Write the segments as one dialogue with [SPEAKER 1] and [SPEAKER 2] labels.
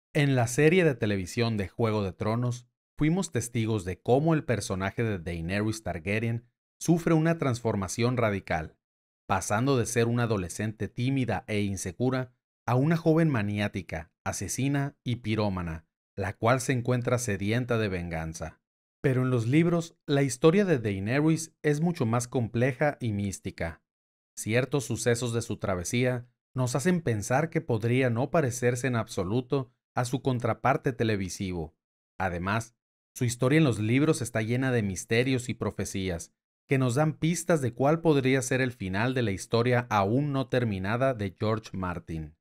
[SPEAKER 1] En la serie de televisión de Juego de Tronos, fuimos testigos de cómo el personaje de Daenerys Targaryen sufre una transformación radical, pasando de ser una adolescente tímida e insegura a una joven maniática, asesina y pirómana, la cual se encuentra sedienta de venganza. Pero en los libros, la historia de Daenerys es mucho más compleja y mística. Ciertos sucesos de su travesía nos hacen pensar que podría no parecerse en absoluto a su contraparte televisivo. Además, su historia en los libros está llena de misterios y profecías, que nos dan pistas de cuál podría ser el final de la historia aún no terminada de George Martin.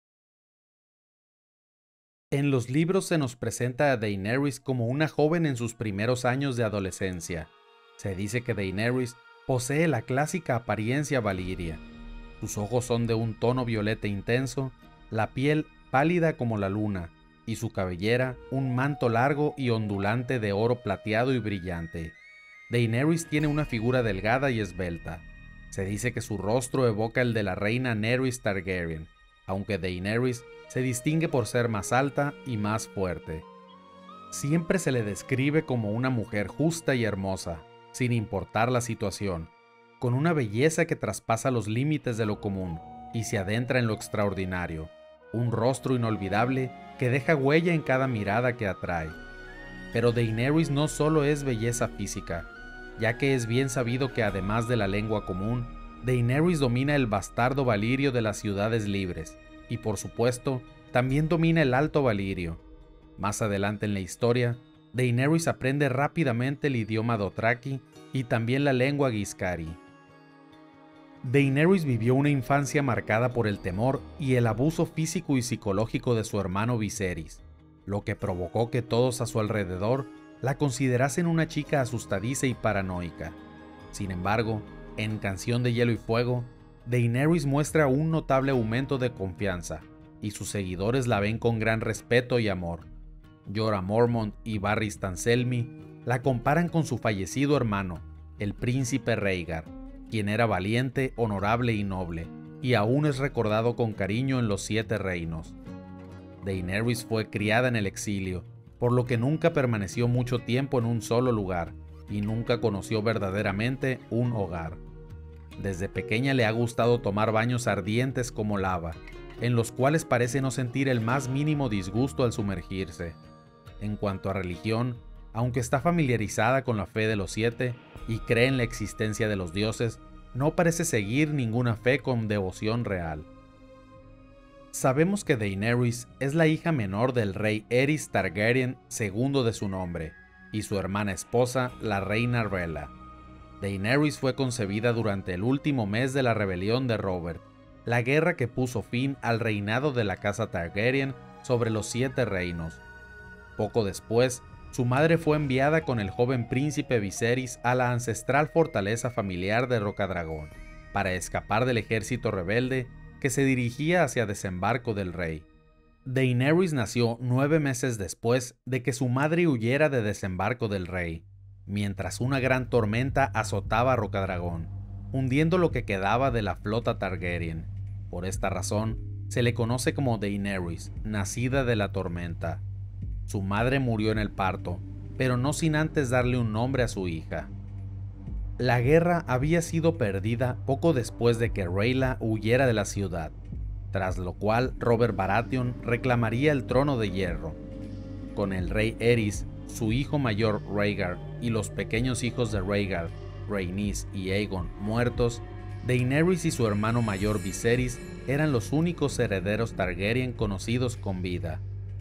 [SPEAKER 1] En los libros se nos presenta a Daenerys como una joven en sus primeros años de adolescencia. Se dice que Daenerys posee la clásica apariencia valiria. Sus ojos son de un tono violeta intenso, la piel pálida como la luna, y su cabellera un manto largo y ondulante de oro plateado y brillante. Daenerys tiene una figura delgada y esbelta. Se dice que su rostro evoca el de la reina Nerys Targaryen, aunque Daenerys se distingue por ser más alta y más fuerte. Siempre se le describe como una mujer justa y hermosa, sin importar la situación, con una belleza que traspasa los límites de lo común y se adentra en lo extraordinario, un rostro inolvidable que deja huella en cada mirada que atrae. Pero Daenerys no solo es belleza física, ya que es bien sabido que además de la lengua común, Daenerys domina el bastardo valirio de las ciudades libres, y por supuesto, también domina el alto valirio. Más adelante en la historia, Daenerys aprende rápidamente el idioma dothraki y también la lengua Ghiscari. Daenerys vivió una infancia marcada por el temor y el abuso físico y psicológico de su hermano Viserys, lo que provocó que todos a su alrededor la considerasen una chica asustadiza y paranoica. Sin embargo, en Canción de Hielo y Fuego, Daenerys muestra un notable aumento de confianza, y sus seguidores la ven con gran respeto y amor. Jorah Mormont y Varys Selmy la comparan con su fallecido hermano, el príncipe Rhaegar, quien era valiente, honorable y noble, y aún es recordado con cariño en los Siete Reinos. Daenerys fue criada en el exilio, por lo que nunca permaneció mucho tiempo en un solo lugar, y nunca conoció verdaderamente un hogar. Desde pequeña le ha gustado tomar baños ardientes como lava, en los cuales parece no sentir el más mínimo disgusto al sumergirse. En cuanto a religión, aunque está familiarizada con la fe de los siete y cree en la existencia de los dioses, no parece seguir ninguna fe con devoción real. Sabemos que Daenerys es la hija menor del rey Aerys Targaryen segundo de su nombre, y su hermana esposa, la reina Rhaella. Daenerys fue concebida durante el último mes de la rebelión de Robert, la guerra que puso fin al reinado de la casa Targaryen sobre los Siete Reinos. Poco después, su madre fue enviada con el joven príncipe Viserys a la ancestral fortaleza familiar de Rocadragón, para escapar del ejército rebelde que se dirigía hacia Desembarco del Rey. Daenerys nació 9 meses después de que su madre huyera de Desembarco del Rey, mientras una gran tormenta azotaba Rocadragón, hundiendo lo que quedaba de la flota Targaryen. Por esta razón, se le conoce como Daenerys, nacida de la tormenta. Su madre murió en el parto, pero no sin antes darle un nombre a su hija. La guerra había sido perdida poco después de que Rhaella huyera de la ciudad, tras lo cual Robert Baratheon reclamaría el trono de hierro. Con el rey Aerys, su hijo mayor Rhaegar y los pequeños hijos de Rhaegar, Rhaenys y Aegon muertos, Daenerys y su hermano mayor Viserys eran los únicos herederos Targaryen conocidos con vida.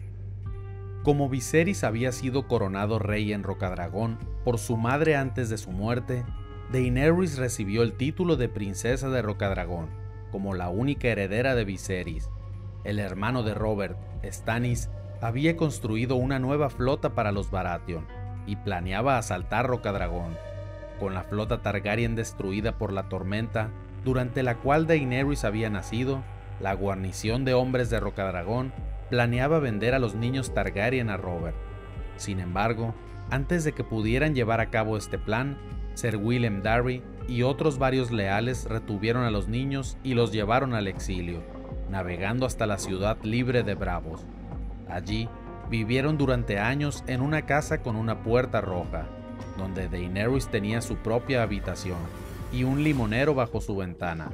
[SPEAKER 1] Como Viserys había sido coronado rey en Rocadragón por su madre antes de su muerte, Daenerys recibió el título de princesa de Rocadragón, como la única heredera de Viserys. El hermano de Robert, Stannis, había construido una nueva flota para los Baratheon y planeaba asaltar Rocadragón. Con la flota Targaryen destruida por la tormenta, durante la cual Daenerys había nacido, la guarnición de hombres de Rocadragón planeaba vender a los niños Targaryen a Robert. Sin embargo, antes de que pudieran llevar a cabo este plan, Ser Willem Darry y otros varios leales retuvieron a los niños y los llevaron al exilio, navegando hasta la ciudad libre de Bravos. Allí, vivieron durante años en una casa con una puerta roja, donde Daenerys tenía su propia habitación y un limonero bajo su ventana.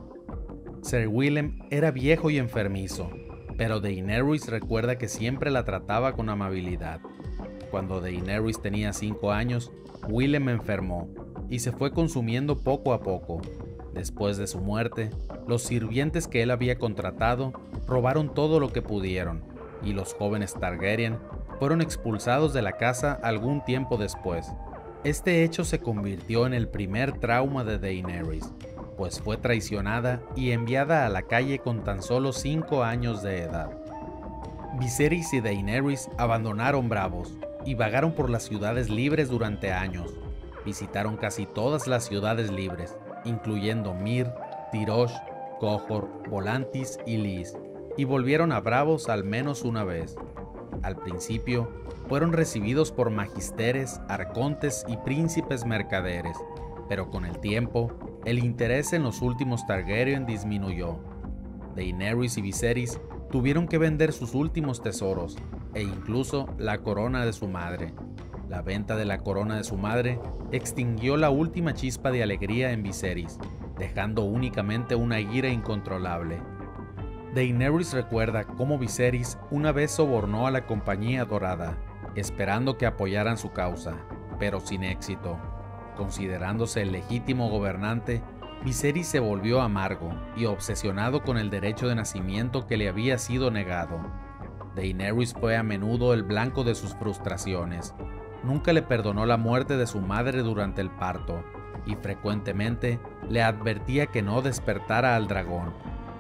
[SPEAKER 1] Ser Willem era viejo y enfermizo, pero Daenerys recuerda que siempre la trataba con amabilidad. Cuando Daenerys tenía 5 años, Willem enfermó y se fue consumiendo poco a poco. Después de su muerte, los sirvientes que él había contratado robaron todo lo que pudieron, y los jóvenes Targaryen fueron expulsados de la casa algún tiempo después. Este hecho se convirtió en el primer trauma de Daenerys, pues fue traicionada y enviada a la calle con tan solo 5 años de edad. Viserys y Daenerys abandonaron Braavos y vagaron por las ciudades libres durante años. Visitaron casi todas las ciudades libres, incluyendo Mir, Tirosh, Qohor, Volantis y Lys, y volvieron a Braavos al menos una vez. Al principio, fueron recibidos por magisteres, arcontes y príncipes mercaderes, pero con el tiempo, el interés en los últimos Targaryen disminuyó. Daenerys y Viserys tuvieron que vender sus últimos tesoros, e incluso la corona de su madre. La venta de la corona de su madre extinguió la última chispa de alegría en Viserys, dejando únicamente una ira incontrolable. Daenerys recuerda cómo Viserys una vez sobornó a la Compañía Dorada, esperando que apoyaran su causa, pero sin éxito. Considerándose el legítimo gobernante, Viserys se volvió amargo y obsesionado con el derecho de nacimiento que le había sido negado. Daenerys fue a menudo el blanco de sus frustraciones. Nunca le perdonó la muerte de su madre durante el parto, y frecuentemente le advertía que no despertara al dragón.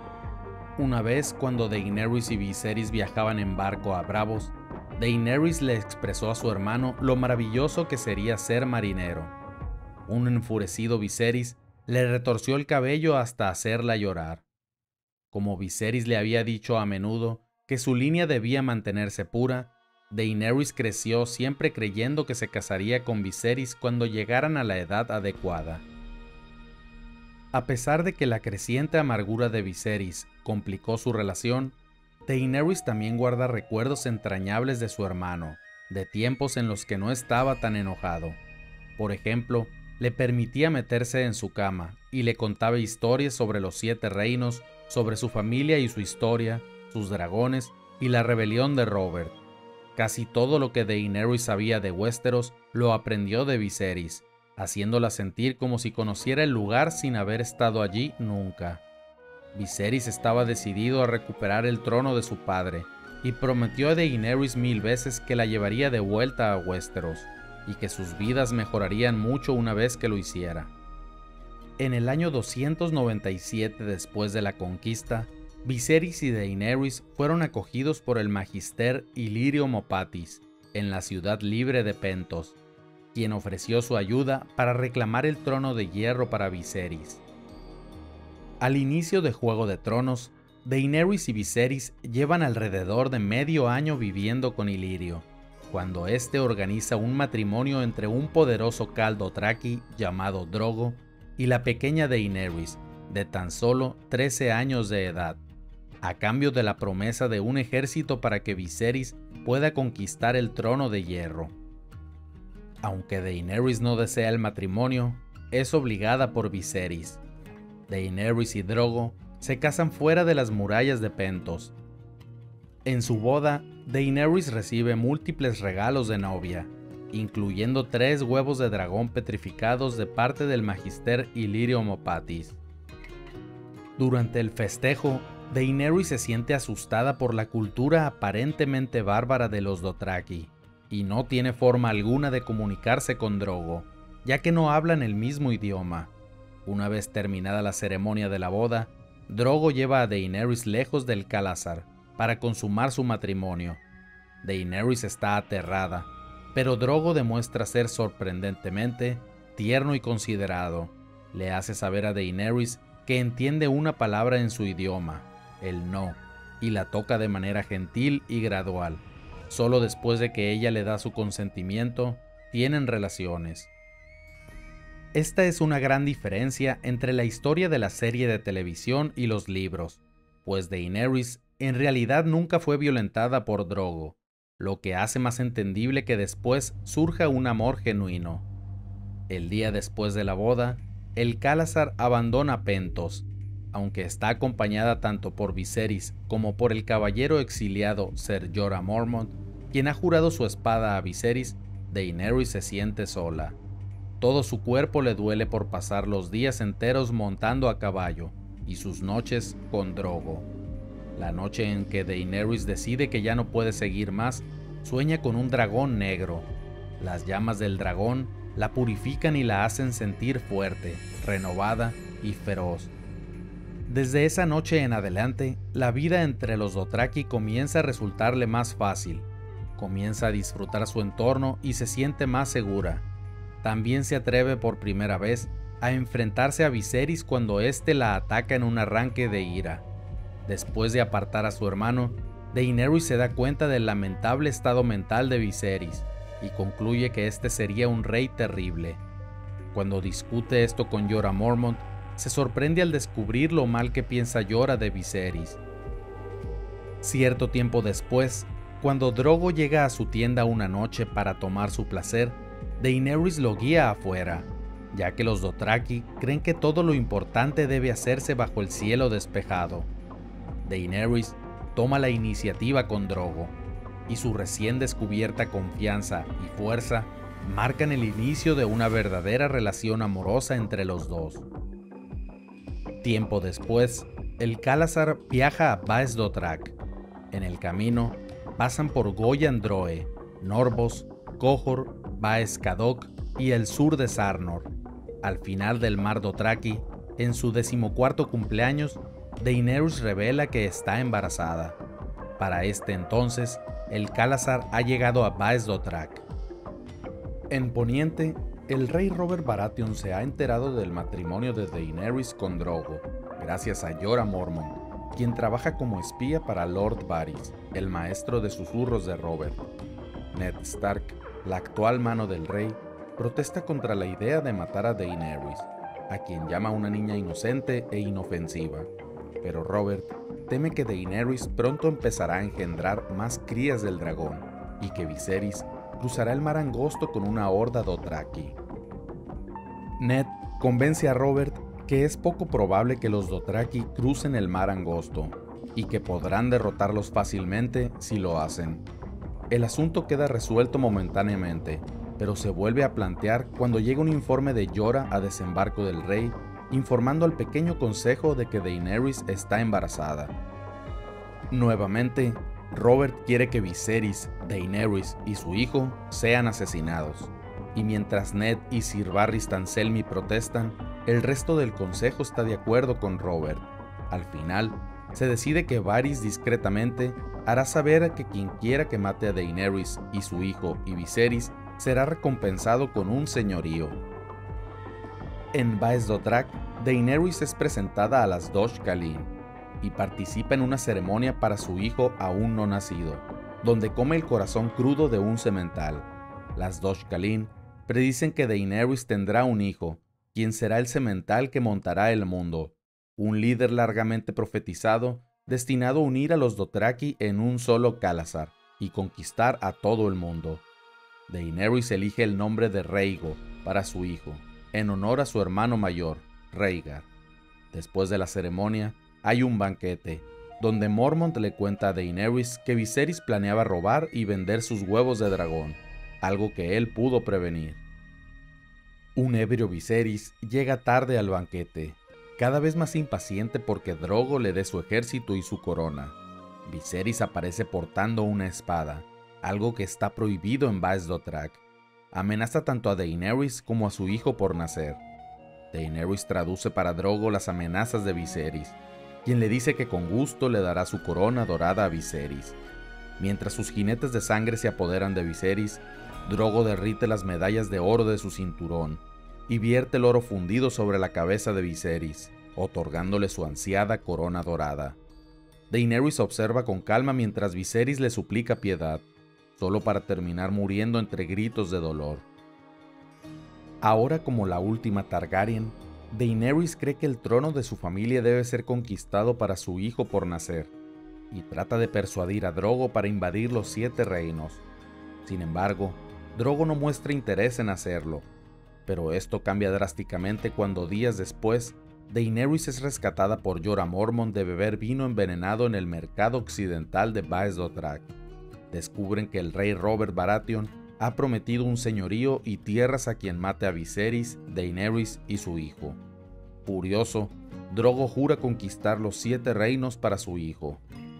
[SPEAKER 1] Una vez, cuando Daenerys y Viserys viajaban en barco a Braavos, Daenerys le expresó a su hermano lo maravilloso que sería ser marinero. Un enfurecido Viserys le retorció el cabello hasta hacerla llorar. Como Viserys le había dicho a menudo que su línea debía mantenerse pura, Daenerys creció siempre creyendo que se casaría con Viserys cuando llegaran a la edad adecuada. A pesar de que la creciente amargura de Viserys complicó su relación, Daenerys también guarda recuerdos entrañables de su hermano, de tiempos en los que no estaba tan enojado. Por ejemplo, le permitía meterse en su cama y le contaba historias sobre los 7 reinos, sobre su familia y su historia, sus dragones y la rebelión de Robert. Casi todo lo que Daenerys sabía de Westeros lo aprendió de Viserys, haciéndola sentir como si conociera el lugar sin haber estado allí nunca. Viserys estaba decidido a recuperar el trono de su padre y prometió a Daenerys 1000 veces que la llevaría de vuelta a Westeros y que sus vidas mejorarían mucho una vez que lo hiciera. En el año 297 después de la conquista, Viserys y Daenerys fueron acogidos por el magister Illyrio Mopatis en la ciudad libre de Pentos, quien ofreció su ayuda para reclamar el trono de hierro para Viserys. Al inicio de Juego de Tronos, Daenerys y Viserys llevan alrededor de medio año viviendo con Illyrio, cuando éste organiza un matrimonio entre un poderoso Khal Dothraki llamado Drogo y la pequeña Daenerys, de tan solo 13 años de edad, a cambio de la promesa de un ejército para que Viserys pueda conquistar el trono de hierro. Aunque Daenerys no desea el matrimonio, es obligada por Viserys. Daenerys y Drogo se casan fuera de las murallas de Pentos. En su boda, Daenerys recibe múltiples regalos de novia, incluyendo 3 huevos de dragón petrificados de parte del magister Illyrio Mopatis. Durante el festejo, Daenerys se siente asustada por la cultura aparentemente bárbara de los Dothraki, y no tiene forma alguna de comunicarse con Drogo, ya que no hablan el mismo idioma. Una vez terminada la ceremonia de la boda, Drogo lleva a Daenerys lejos del Khal-Azar para consumar su matrimonio. Daenerys está aterrada, pero Drogo demuestra ser sorprendentemente tierno y considerado. Le hace saber a Daenerys que entiende una palabra en su idioma, el no, y la toca de manera gentil y gradual. Solo después de que ella le da su consentimiento, tienen relaciones. Esta es una gran diferencia entre la historia de la serie de televisión y los libros, pues Daenerys en realidad nunca fue violentada por Drogo, lo que hace más entendible que después surja un amor genuino. El día después de la boda, el Khalasar abandona Pentos, aunque está acompañada tanto por Viserys como por el caballero exiliado Ser Jorah Mormont, quien ha jurado su espada a Viserys. Daenerys se siente sola. Todo su cuerpo le duele por pasar los días enteros montando a caballo y sus noches con Drogo. La noche en que Daenerys decide que ya no puede seguir más, sueña con un dragón negro. Las llamas del dragón la purifican y la hacen sentir fuerte, renovada y feroz. Desde esa noche en adelante, la vida entre los Dothraki comienza a resultarle más fácil. Comienza a disfrutar su entorno y se siente más segura. También se atreve por primera vez a enfrentarse a Viserys cuando éste la ataca en un arranque de ira. Después de apartar a su hermano, Daenerys se da cuenta del lamentable estado mental de Viserys y concluye que este sería un rey terrible. Cuando discute esto con Jorah Mormont, se sorprende al descubrir lo mal que piensa Jorah de Viserys. Cierto tiempo después, cuando Drogo llega a su tienda una noche para tomar su placer, Daenerys lo guía afuera, ya que los Dothraki creen que todo lo importante debe hacerse bajo el cielo despejado. Daenerys toma la iniciativa con Drogo, y su recién descubierta confianza y fuerza marcan el inicio de una verdadera relación amorosa entre los dos. Tiempo después, el Khalasar viaja a Baes Dothrak. En el camino, pasan por Goyan Droe, Norvos, Qohor, Baes Kadok y el sur de Sarnor. Al final del mar Dothraki, en su 14º cumpleaños, Daenerys revela que está embarazada. Para este entonces, el Khalasar ha llegado a Baes Dothrak. En Poniente, el rey Robert Baratheon se ha enterado del matrimonio de Daenerys con Drogo, gracias a Jorah Mormont, quien trabaja como espía para Lord Varys, el maestro de susurros de Robert. Ned Stark, la actual mano del rey, protesta contra la idea de matar a Daenerys, a quien llama una niña inocente e inofensiva. Pero Robert teme que Daenerys pronto empezará a engendrar más crías del dragón y que Viserys cruzará el mar angosto con una horda Dothraki. Ned convence a Robert que es poco probable que los Dothraki crucen el mar angosto y que podrán derrotarlos fácilmente si lo hacen. El asunto queda resuelto momentáneamente, pero se vuelve a plantear cuando llega un informe de Jorah a desembarco del rey informando al pequeño consejo de que Daenerys está embarazada. Nuevamente, Robert quiere que Viserys, Daenerys y su hijo sean asesinados, y mientras Ned y Sir Varys Selmy protestan, el resto del consejo está de acuerdo con Robert. Al final, se decide que Varys discretamente hará saber que quien quiera que mate a Daenerys y su hijo y Viserys será recompensado con un señorío. En Baes Dothrak, Daenerys es presentada a las Dosh Khalin y participa en una ceremonia para su hijo aún no nacido, donde come el corazón crudo de un semental. Las Dosh Khalin predicen que Daenerys tendrá un hijo, quien será el semental que montará el mundo, un líder largamente profetizado destinado a unir a los Dothraki en un solo Khalasar y conquistar a todo el mundo. Daenerys elige el nombre de Rhaego para su hijo, en honor a su hermano mayor, Rhaegar. Después de la ceremonia, hay un banquete, donde Mormont le cuenta a Daenerys que Viserys planeaba robar y vender sus huevos de dragón, algo que él pudo prevenir. Un ebrio Viserys llega tarde al banquete, cada vez más impaciente porque Drogo le dé su ejército y su corona. Viserys aparece portando una espada, algo que está prohibido en Baes Dothrak. Amenaza tanto a Daenerys como a su hijo por nacer. Daenerys traduce para Drogo las amenazas de Viserys, quien le dice que con gusto le dará su corona dorada a Viserys. Mientras sus jinetes de sangre se apoderan de Viserys, Drogo derrite las medallas de oro de su cinturón y vierte el oro fundido sobre la cabeza de Viserys, otorgándole su ansiada corona dorada. Daenerys observa con calma mientras Viserys le suplica piedad, solo para terminar muriendo entre gritos de dolor. Ahora, como la última Targaryen, Daenerys cree que el trono de su familia debe ser conquistado para su hijo por nacer, y trata de persuadir a Drogo para invadir los 7 reinos. Sin embargo, Drogo no muestra interés en hacerlo, pero esto cambia drásticamente cuando días después, Daenerys es rescatada por Jorah Mormont de beber vino envenenado en el mercado occidental de Baes Dothrak. Descubren que el rey Robert Baratheon ha prometido un señorío y tierras a quien mate a Viserys, Daenerys y su hijo. Furioso, Drogo jura conquistar los 7 reinos para su hijo.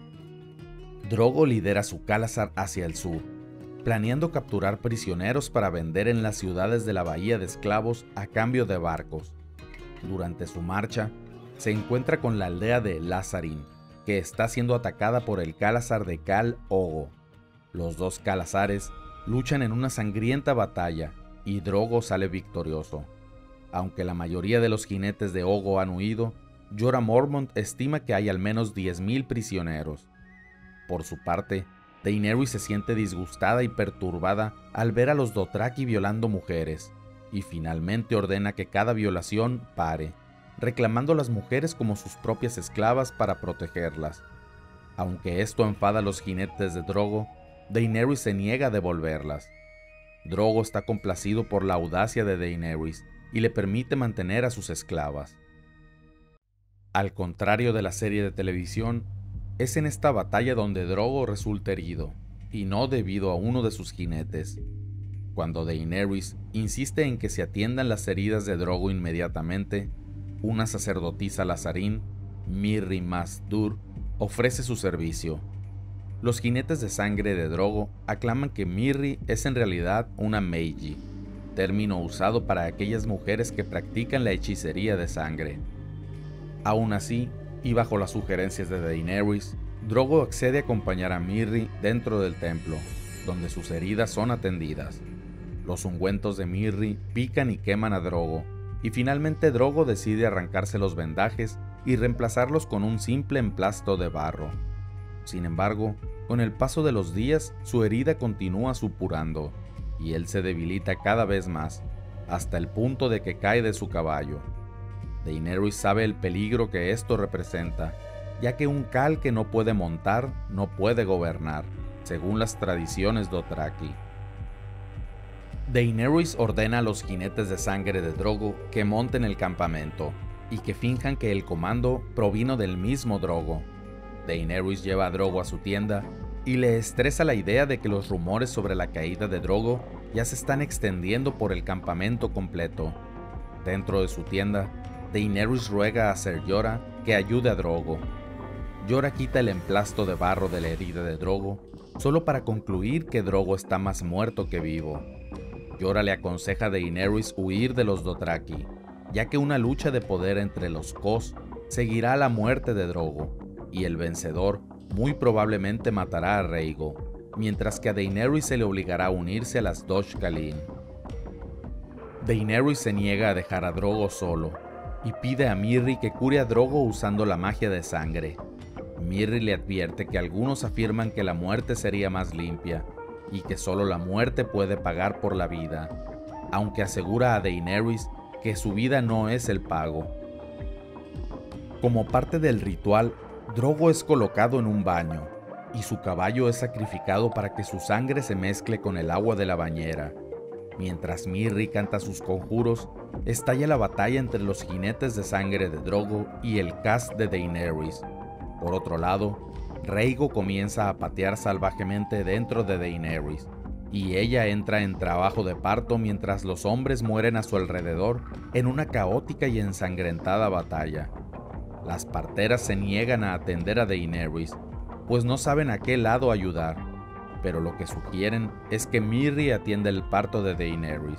[SPEAKER 1] Drogo lidera su Khalasar hacia el sur, planeando capturar prisioneros para vender en las ciudades de la bahía de esclavos a cambio de barcos. Durante su marcha, se encuentra con la aldea de Lazarin, que está siendo atacada por el Khalasar de Khal Ogo. Los 2 Khalasares luchan en una sangrienta batalla y Drogo sale victorioso. Aunque la mayoría de los jinetes de Ogo han huido, Jorah Mormont estima que hay al menos 10,000 prisioneros. Por su parte, Daenerys se siente disgustada y perturbada al ver a los Dothraki violando mujeres, y finalmente ordena que cada violación pare, reclamando a las mujeres como sus propias esclavas para protegerlas. Aunque esto enfada a los jinetes de Drogo, Daenerys se niega a devolverlas. Drogo está complacido por la audacia de Daenerys y le permite mantener a sus esclavas. Al contrario de la serie de televisión, es en esta batalla donde Drogo resulta herido, y no debido a uno de sus jinetes. Cuando Daenerys insiste en que se atiendan las heridas de Drogo inmediatamente, una sacerdotisa Lazarín, Mirri Maz Duur, ofrece su servicio. Los jinetes de sangre de Drogo aclaman que Mirri es en realidad una Meiji, término usado para aquellas mujeres que practican la hechicería de sangre. Aún así, y bajo las sugerencias de Daenerys, Drogo accede a acompañar a Mirri dentro del templo, donde sus heridas son atendidas. Los ungüentos de Mirri pican y queman a Drogo, y finalmente Drogo decide arrancarse los vendajes y reemplazarlos con un simple emplasto de barro. Sin embargo, con el paso de los días, su herida continúa supurando, y él se debilita cada vez más, hasta el punto de que cae de su caballo. Daenerys sabe el peligro que esto representa, ya que un Khal que no puede montar, no puede gobernar, según las tradiciones Dothraki. Daenerys ordena a los jinetes de sangre de Drogo que monten el campamento, y que finjan que el comando provino del mismo Drogo. Daenerys lleva a Drogo a su tienda, y le estresa la idea de que los rumores sobre la caída de Drogo ya se están extendiendo por el campamento completo. Dentro de su tienda, Daenerys ruega a Ser Jorah que ayude a Drogo. Jorah quita el emplasto de barro de la herida de Drogo, solo para concluir que Drogo está más muerto que vivo. Jorah le aconseja a Daenerys huir de los Dothraki, ya que una lucha de poder entre los Khos seguirá a la muerte de Drogo, y el vencedor muy probablemente matará a Rhaego, mientras que a Daenerys se le obligará a unirse a las Dosh Khaleen. Daenerys se niega a dejar a Drogo solo, y pide a Mirri que cure a Drogo usando la magia de sangre. Mirri le advierte que algunos afirman que la muerte sería más limpia, y que solo la muerte puede pagar por la vida, aunque asegura a Daenerys que su vida no es el pago. Como parte del ritual, Drogo es colocado en un baño, y su caballo es sacrificado para que su sangre se mezcle con el agua de la bañera. Mientras Mirri canta sus conjuros, estalla la batalla entre los jinetes de sangre de Drogo y el Khas de Daenerys. Por otro lado, Rhaego comienza a patear salvajemente dentro de Daenerys, y ella entra en trabajo de parto mientras los hombres mueren a su alrededor en una caótica y ensangrentada batalla. Las parteras se niegan a atender a Daenerys, pues no saben a qué lado ayudar, pero lo que sugieren es que Mirri atienda el parto de Daenerys.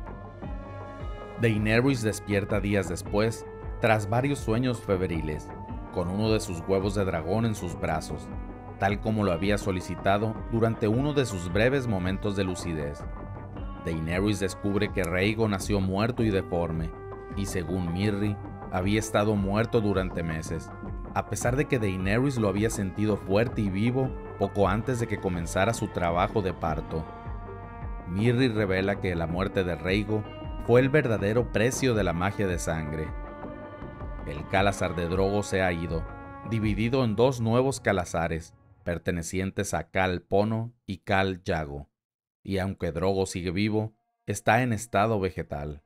[SPEAKER 1] Daenerys despierta días después, tras varios sueños febriles, con uno de sus huevos de dragón en sus brazos, tal como lo había solicitado durante uno de sus breves momentos de lucidez. Daenerys descubre que Rhaego nació muerto y deforme, y según Mirri, había estado muerto durante meses, a pesar de que Daenerys lo había sentido fuerte y vivo poco antes de que comenzara su trabajo de parto. Mirri revela que la muerte de Rhaego fue el verdadero precio de la magia de sangre. El Khalasar de Drogo se ha ido, dividido en dos nuevos calasares, pertenecientes a Khal Pono y Khal Yago, y aunque Drogo sigue vivo, está en estado vegetal.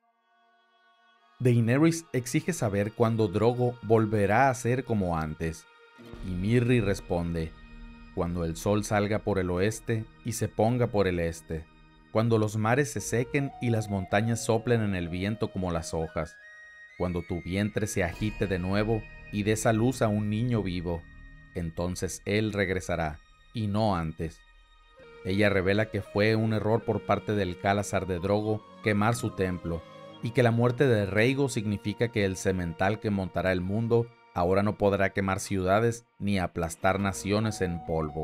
[SPEAKER 1] Daenerys exige saber cuándo Drogo volverá a ser como antes, y Mirri responde: cuando el sol salga por el oeste y se ponga por el este, cuando los mares se sequen y las montañas soplen en el viento como las hojas, cuando tu vientre se agite de nuevo y des a luz a un niño vivo, entonces él regresará, y no antes. Ella revela que fue un error por parte del Khalasar de Drogo quemar su templo, y que la muerte de Rhaego significa que el semental que montará el mundo ahora no podrá quemar ciudades ni aplastar naciones en polvo.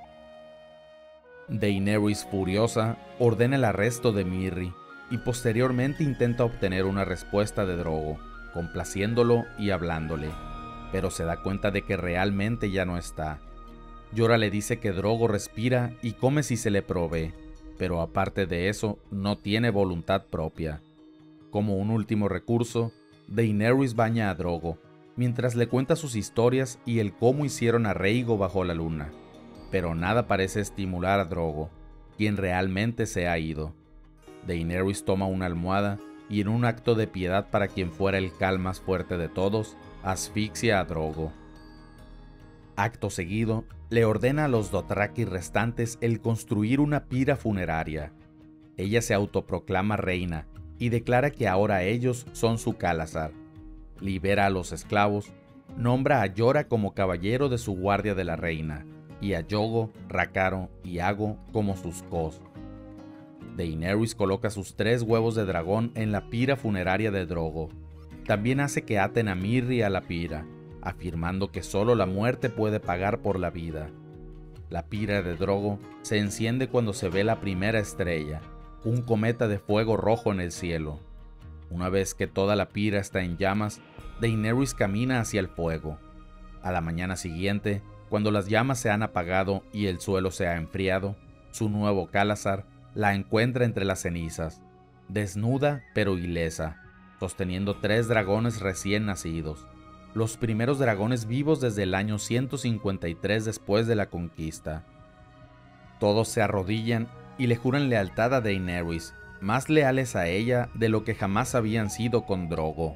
[SPEAKER 1] Daenerys, furiosa, ordena el arresto de Mirri y posteriormente intenta obtener una respuesta de Drogo, complaciéndolo y hablándole, pero se da cuenta de que realmente ya no está. Jorah le dice que Drogo respira y come si se le provee, pero aparte de eso no tiene voluntad propia. Como un último recurso, Daenerys baña a Drogo, mientras le cuenta sus historias y el cómo hicieron a Rhaego bajo la luna. Pero nada parece estimular a Drogo, quien realmente se ha ido. Daenerys toma una almohada y en un acto de piedad para quien fuera el Khal más fuerte de todos, asfixia a Drogo. Acto seguido, le ordena a los Dothraki restantes el construir una pira funeraria. Ella se autoproclama reina y declara que ahora ellos son su Khalasar. Libera a los esclavos, nombra a Jorah como caballero de su guardia de la reina, y a Yogo, Rakaro y Ago como sus cos. Daenerys coloca sus 3 huevos de dragón en la pira funeraria de Drogo. También hace que aten a Mirri a la pira, afirmando que solo la muerte puede pagar por la vida. La pira de Drogo se enciende cuando se ve la primera estrella, un cometa de fuego rojo en el cielo. Una vez que toda la pira está en llamas, Daenerys camina hacia el fuego. A la mañana siguiente, cuando las llamas se han apagado y el suelo se ha enfriado, su nuevo Khalasar la encuentra entre las cenizas, desnuda pero ilesa, sosteniendo 3 dragones recién nacidos, los primeros dragones vivos desde el año 153 después de la conquista. Todos se arrodillan y le juran lealtad a Daenerys, más leales a ella de lo que jamás habían sido con Drogo.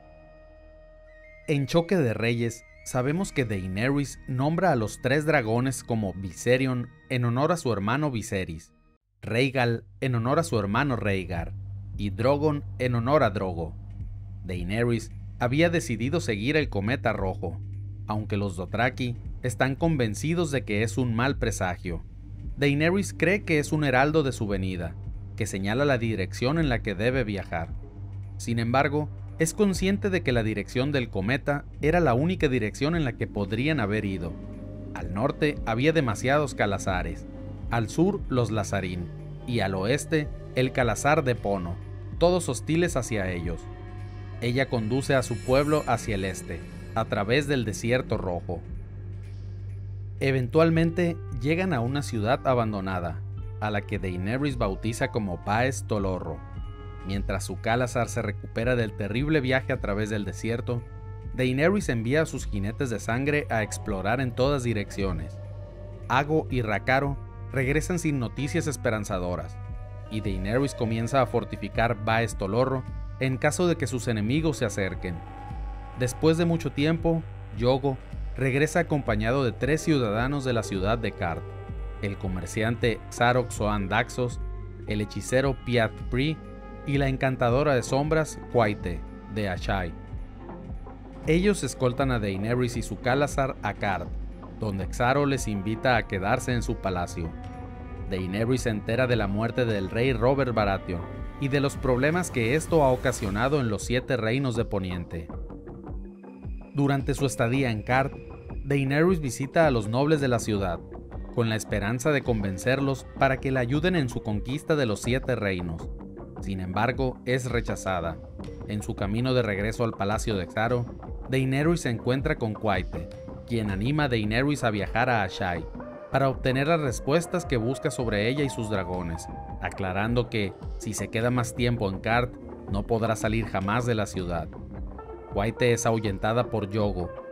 [SPEAKER 1] En Choque de Reyes, sabemos que Daenerys nombra a los 3 dragones como Viserion en honor a su hermano Viserys, Rhaegal en honor a su hermano Rhaegar y Drogon en honor a Drogo. Daenerys había decidido seguir el cometa rojo, aunque los Dothraki están convencidos de que es un mal presagio. Daenerys cree que es un heraldo de su venida, que señala la dirección en la que debe viajar. Sin embargo, es consciente de que la dirección del cometa era la única dirección en la que podrían haber ido. Al norte había demasiados Khalasares, al sur los Lazarín, y al oeste el Khalasar de Pono, todos hostiles hacia ellos. Ella conduce a su pueblo hacia el este, a través del desierto rojo. Eventualmente llegan a una ciudad abandonada, a la que Daenerys bautiza como Paes Tolorro. Mientras su Khalasar se recupera del terrible viaje a través del desierto, Daenerys envía a sus jinetes de sangre a explorar en todas direcciones. Ago y Rakaro regresan sin noticias esperanzadoras, y Daenerys comienza a fortificar Baes Tolorro en caso de que sus enemigos se acerquen. Después de mucho tiempo, Yogo regresa acompañado de 3 ciudadanos de la ciudad de Qarth: el comerciante Xarok Soan Daxos, el hechicero Pyat Pree y la encantadora de sombras Quaite de Asshai. Ellos escoltan a Daenerys y su Khalasar a Qarth, donde Xaro les invita a quedarse en su palacio. Daenerys se entera de la muerte del rey Robert Baratheon y de los problemas que esto ha ocasionado en los 7 reinos de Poniente. Durante su estadía en Qarth, Daenerys visita a los nobles de la ciudad, con la esperanza de convencerlos para que la ayuden en su conquista de los 7 reinos. Sin embargo, es rechazada. En su camino de regreso al palacio de Xaro, Daenerys se encuentra con Quaite, quien anima a Daenerys a viajar a Asshai, para obtener las respuestas que busca sobre ella y sus dragones, aclarando que, si se queda más tiempo en Qarth, no podrá salir jamás de la ciudad. Quaite es ahuyentada por Yogo,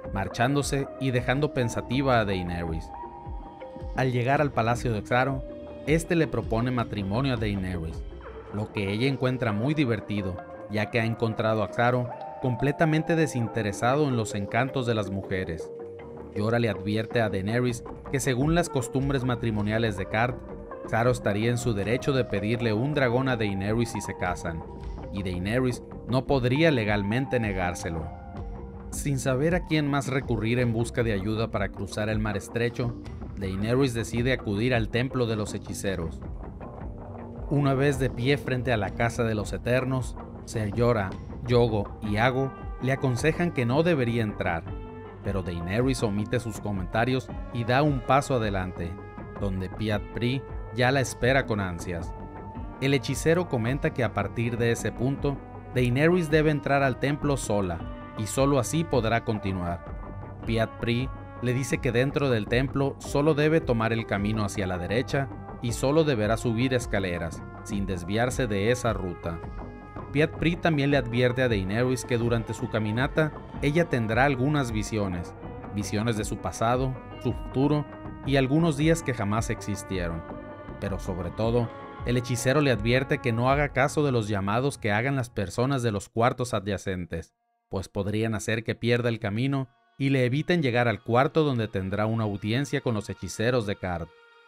[SPEAKER 1] marchándose y dejando pensativa a Daenerys. Al llegar al palacio de Xaro, este le propone matrimonio a Daenerys, lo que ella encuentra muy divertido, ya que ha encontrado a Xaro completamente desinteresado en los encantos de las mujeres. Jorah le advierte a Daenerys que según las costumbres matrimoniales de Karth, Xaro estaría en su derecho de pedirle un dragón a Daenerys si se casan, y Daenerys no podría legalmente negárselo. Sin saber a quién más recurrir en busca de ayuda para cruzar el mar estrecho, Daenerys decide acudir al templo de los hechiceros. Una vez de pie frente a la casa de los Eternos, Ser Jorah, Yogo y Ago le aconsejan que no debería entrar, pero Daenerys omite sus comentarios y da un paso adelante, donde Pyat Pree ya la espera con ansias. El hechicero comenta que a partir de ese punto, Daenerys debe entrar al templo sola, y solo así podrá continuar. Pyat Pree le dice que dentro del templo solo debe tomar el camino hacia la derecha y solo deberá subir escaleras, sin desviarse de esa ruta. Pyat Pree también le advierte a Daenerys que durante su caminata ella tendrá algunas visiones de su pasado, su futuro y algunos días que jamás existieron. Pero sobre todo, el hechicero le advierte que no haga caso de los llamados que hagan las personas de los cuartos adyacentes, pues podrían hacer que pierda el camino y le eviten llegar al cuarto donde tendrá una audiencia con los hechiceros de Karth.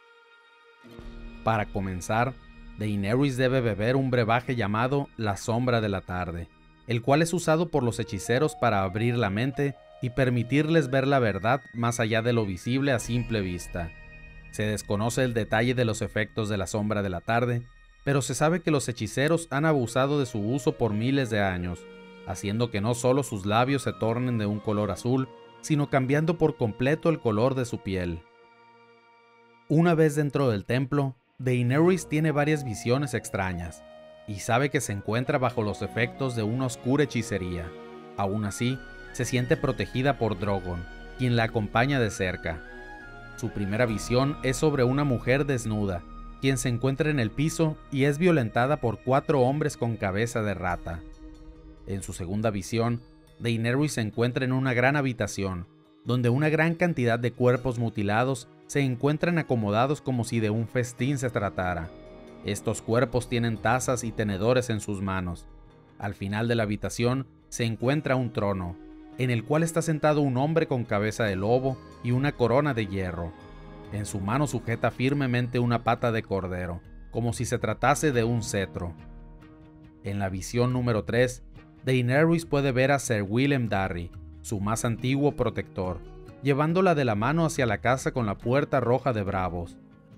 [SPEAKER 1] Para comenzar, Daenerys debe beber un brebaje llamado La Sombra de la Tarde, el cual es usado por los hechiceros para abrir la mente y permitirles ver la verdad más allá de lo visible a simple vista. Se desconoce el detalle de los efectos de la Sombra de la Tarde, pero se sabe que los hechiceros han abusado de su uso por miles de años, haciendo que no solo sus labios se tornen de un color azul, sino cambiando por completo el color de su piel. Una vez dentro del templo, Daenerys tiene varias visiones extrañas, y sabe que se encuentra bajo los efectos de una oscura hechicería. Aún así, se siente protegida por Drogon, quien la acompaña de cerca. Su primera visión es sobre una mujer desnuda, quien se encuentra en el piso y es violentada por 4 hombres con cabeza de rata. En su segunda visión, Daenerys se encuentra en una gran habitación, donde una gran cantidad de cuerpos mutilados se encuentran acomodados como si de un festín se tratara. Estos cuerpos tienen tazas y tenedores en sus manos. Al final de la habitación se encuentra un trono, en el cual está sentado un hombre con cabeza de lobo y una corona de hierro. En su mano sujeta firmemente una pata de cordero, como si se tratase de un cetro. En la visión número 3, Daenerys puede ver a Ser Willem Darry, su más antiguo protector, llevándola de la mano hacia la casa con la puerta roja de bravos.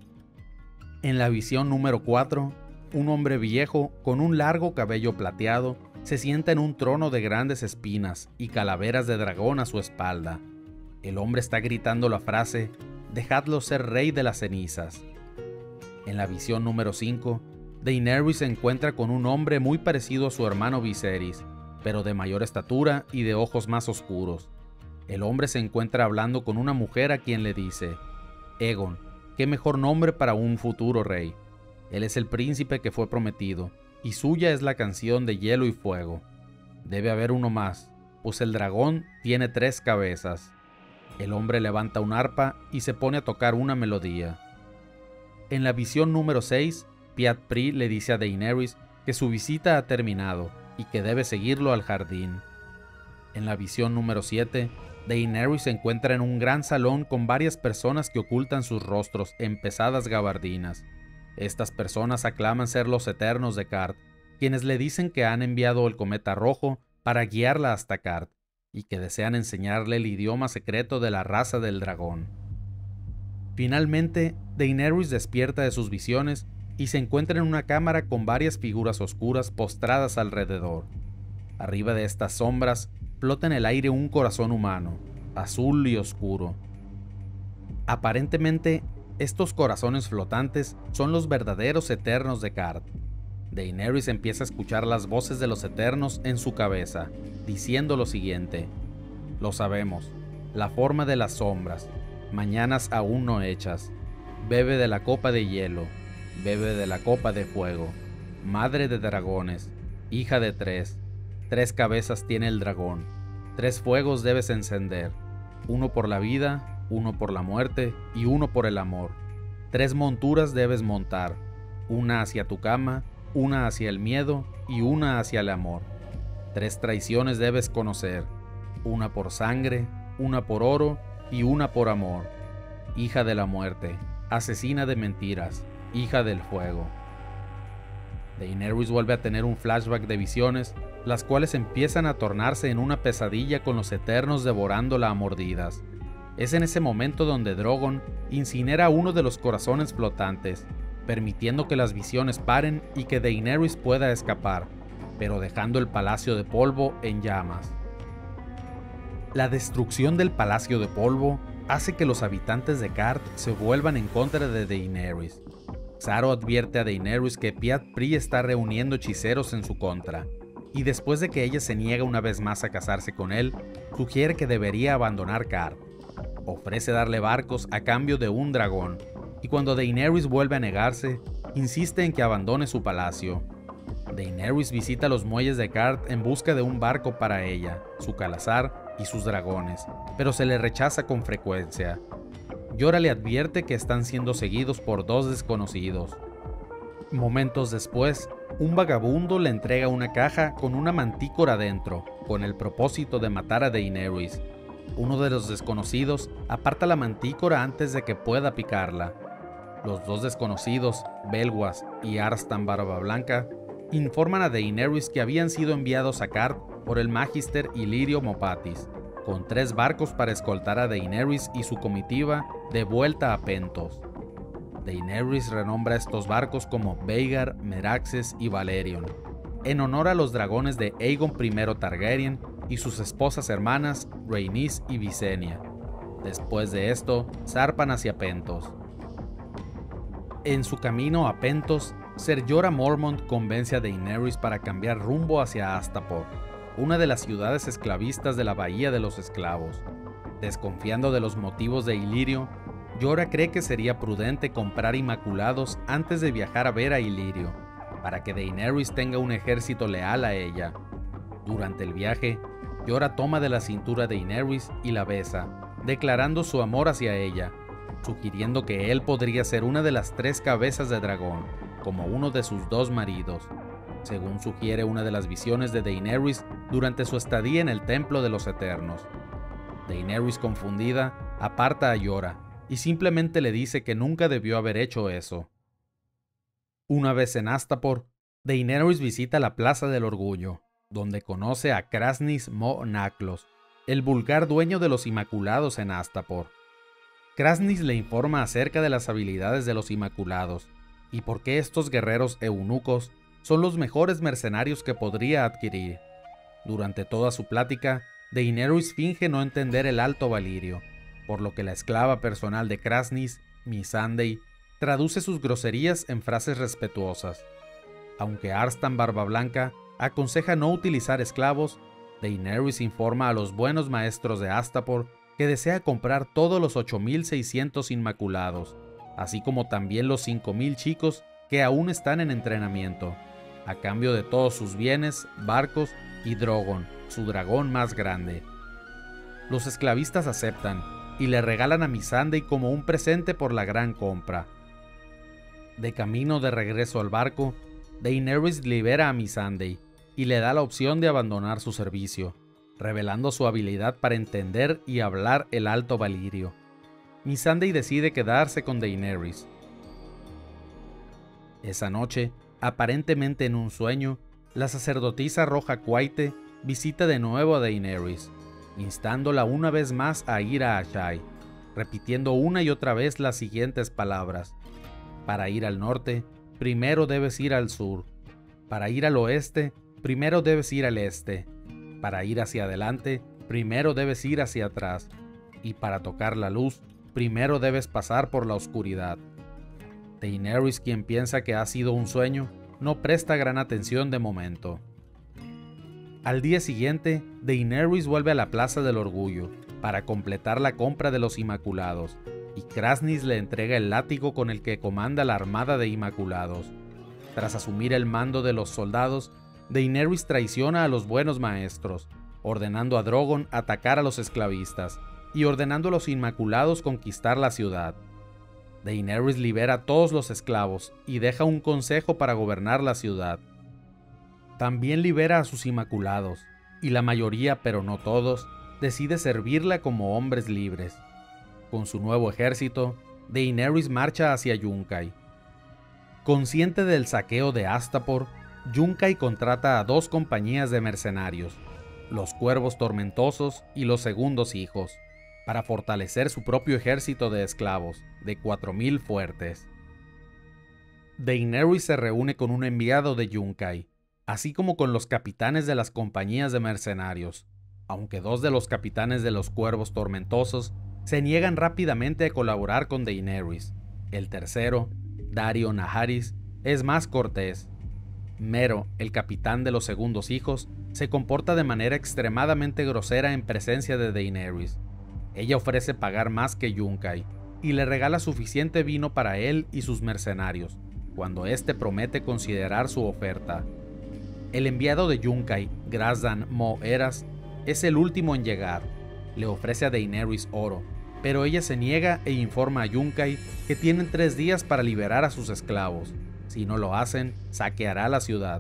[SPEAKER 1] En la visión número 4, un hombre viejo con un largo cabello plateado se sienta en un trono de grandes espinas y calaveras de dragón a su espalda. El hombre está gritando la frase: «Dejadlo ser rey de las cenizas». En la visión número 5, Daenerys se encuentra con un hombre muy parecido a su hermano Viserys, pero de mayor estatura y de ojos más oscuros. El hombre se encuentra hablando con una mujer a quien le dice: «Aegon, qué mejor nombre para un futuro rey. Él es el príncipe que fue prometido, y suya es la canción de hielo y fuego. Debe haber uno más, pues el dragón tiene 3 cabezas». El hombre levanta un arpa y se pone a tocar una melodía. En la visión número 6, Pyat Pree le dice a Daenerys que su visita ha terminado y que debe seguirlo al jardín. En la visión número 7, Daenerys se encuentra en un gran salón con varias personas que ocultan sus rostros en pesadas gabardinas. Estas personas aclaman ser los Eternos de Karth, quienes le dicen que han enviado el cometa rojo para guiarla hasta Karth, y que desean enseñarle el idioma secreto de la raza del dragón. Finalmente, Daenerys despierta de sus visiones y se encuentra en una cámara con varias figuras oscuras postradas alrededor. Arriba de estas sombras flota en el aire un corazón humano, azul y oscuro. Aparentemente, estos corazones flotantes son los verdaderos Eternos de Karth. Daenerys empieza a escuchar las voces de los Eternos en su cabeza, diciendo lo siguiente: «Lo sabemos, la forma de las sombras, mañanas aún no hechas. Bebe de la copa de hielo, bebe de la copa de fuego. Madre de dragones, hija de 3 cabezas tiene el dragón, 3 fuegos debes encender, uno por la vida, uno por la muerte y uno por el amor. 3 monturas debes montar, una hacia tu cama, una hacia el miedo y una hacia el amor. 3 traiciones debes conocer, una por sangre, una por oro y una por amor. Hija de la muerte, asesina de mentiras, hija del fuego. Daenerys vuelve a tener un flashback de visiones, las cuales empiezan a tornarse en una pesadilla con los Eternos devorándola a mordidas. Es en ese momento donde Drogon incinera uno de los corazones flotantes, permitiendo que las visiones paren y que Daenerys pueda escapar, pero dejando el Palacio de Polvo en llamas. La destrucción del Palacio de Polvo hace que los habitantes de Qarth se vuelvan en contra de Daenerys. Xaro advierte a Daenerys que Pyat Pree está reuniendo hechiceros en su contra, y después de que ella se niega una vez más a casarse con él, sugiere que debería abandonar Qarth. Ofrece darle barcos a cambio de un dragón, y cuando Daenerys vuelve a negarse, insiste en que abandone su palacio. Daenerys visita los muelles de Qarth en busca de un barco para ella, su calazar y sus dragones, pero se le rechaza con frecuencia. Jorah le advierte que están siendo seguidos por 2 desconocidos. Momentos después, un vagabundo le entrega una caja con una mantícora dentro, con el propósito de matar a Daenerys. Uno de los desconocidos aparta la mantícora antes de que pueda picarla. Los 2 desconocidos, Belwas y Arstan Barbablanca, informan a Daenerys que habían sido enviados a Qarth por el Magister Illyrio Mopatis, con 3 barcos para escoltar a Daenerys y su comitiva de vuelta a Pentos. Daenerys renombra estos barcos como Vhagar, Meraxes y Valerion, en honor a los dragones de Aegon I Targaryen y sus esposas hermanas Rhaenys y Visenya. Después de esto, zarpan hacia Pentos. En su camino a Pentos, Ser Jorah Mormont convence a Daenerys para cambiar rumbo hacia Astapor, una de las ciudades esclavistas de la Bahía de los Esclavos. Desconfiando de los motivos de Illyrio, Jorah cree que sería prudente comprar Inmaculados antes de viajar a ver a Illyrio, para que Daenerys tenga un ejército leal a ella. Durante el viaje, Jorah toma de la cintura a Daenerys y la besa, declarando su amor hacia ella, sugiriendo que él podría ser una de las 3 cabezas de dragón, como uno de sus 2 maridos, según sugiere una de las visiones de Daenerys durante su estadía en el Templo de los Eternos. Daenerys, confundida, aparta a Jorah y simplemente le dice que nunca debió haber hecho eso. Una vez en Astapor, Daenerys visita la Plaza del Orgullo, donde conoce a Krasnys Mo Naklos, el vulgar dueño de los Inmaculados en Astapor. Krasnys le informa acerca de las habilidades de los Inmaculados y por qué estos guerreros eunucos son los mejores mercenarios que podría adquirir. Durante toda su plática, Daenerys finge no entender el Alto Valyrio, por lo que la esclava personal de Krasnys, Missandei, traduce sus groserías en frases respetuosas. Aunque Arstan Barbablanca aconseja no utilizar esclavos, Daenerys informa a los buenos maestros de Astapor que desea comprar todos los 8.600 Inmaculados, así como también los 5.000 chicos que aún están en entrenamiento, a cambio de todos sus bienes, barcos y Drogon, su dragón más grande. Los esclavistas aceptan y le regalan a Missandei como un presente por la gran compra. De camino de regreso al barco, Daenerys libera a Missandei y le da la opción de abandonar su servicio, revelando su habilidad para entender y hablar el Alto Valyrio. Missandei decide quedarse con Daenerys. Esa noche, aparentemente en un sueño, la sacerdotisa Roja Quaite visita de nuevo a Daenerys, instándola una vez más a ir a Asshai, repitiendo una y otra vez las siguientes palabras: para ir al norte, primero debes ir al sur; para ir al oeste, primero debes ir al este; para ir hacia adelante, primero debes ir hacia atrás; y para tocar la luz, primero debes pasar por la oscuridad. Daenerys, quien piensa que ha sido un sueño, no presta gran atención de momento. Al día siguiente, Daenerys vuelve a la Plaza del Orgullo para completar la compra de los Inmaculados, y Krasnys le entrega el látigo con el que comanda la armada de Inmaculados. Tras asumir el mando de los soldados, Daenerys traiciona a los buenos maestros, ordenando a Drogon atacar a los esclavistas, y ordenando a los Inmaculados conquistar la ciudad. Daenerys libera a todos los esclavos y deja un consejo para gobernar la ciudad. También libera a sus Inmaculados, y la mayoría, pero no todos, decide servirla como hombres libres. Con su nuevo ejército, Daenerys marcha hacia Yunkai. Consciente del saqueo de Astapor, Yunkai contrata a 2 compañías de mercenarios, los Cuervos Tormentosos y los Segundos Hijos, para fortalecer su propio ejército de esclavos, de 4000 fuertes. Daenerys se reúne con un enviado de Yunkai, así como con los capitanes de las compañías de mercenarios, aunque 2 de los capitanes de los Cuervos Tormentosos se niegan rápidamente a colaborar con Daenerys. El tercero, Daario Naharis, es más cortés. Meero, el capitán de los Segundos Hijos, se comporta de manera extremadamente grosera en presencia de Daenerys. Ella ofrece pagar más que Yunkai y le regala suficiente vino para él y sus mercenarios, cuando éste promete considerar su oferta. El enviado de Yunkai, Grazdan Mo-Eras, es el último en llegar. Le ofrece a Daenerys oro, pero ella se niega e informa a Yunkai que tienen 3 días para liberar a sus esclavos. Si no lo hacen, saqueará la ciudad.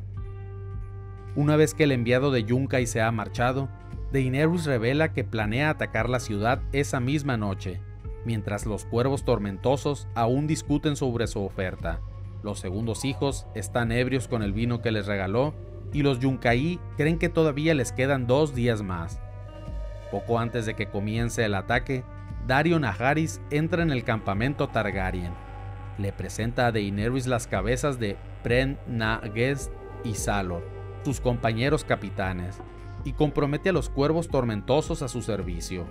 [SPEAKER 1] Una vez que el enviado de Yunkai se ha marchado, Daenerys revela que planea atacar la ciudad esa misma noche, mientras los Cuervos Tormentosos aún discuten sobre su oferta. Los Segundos Hijos están ebrios con el vino que les regaló y los Yunkai creen que todavía les quedan 2 días más. Poco antes de que comience el ataque, Daario Naharis entra en el campamento Targaryen. Le presenta a Daenerys las cabezas de Pren Na Gest y Salor, sus compañeros capitanes, y compromete a los Cuervos Tormentosos a su servicio.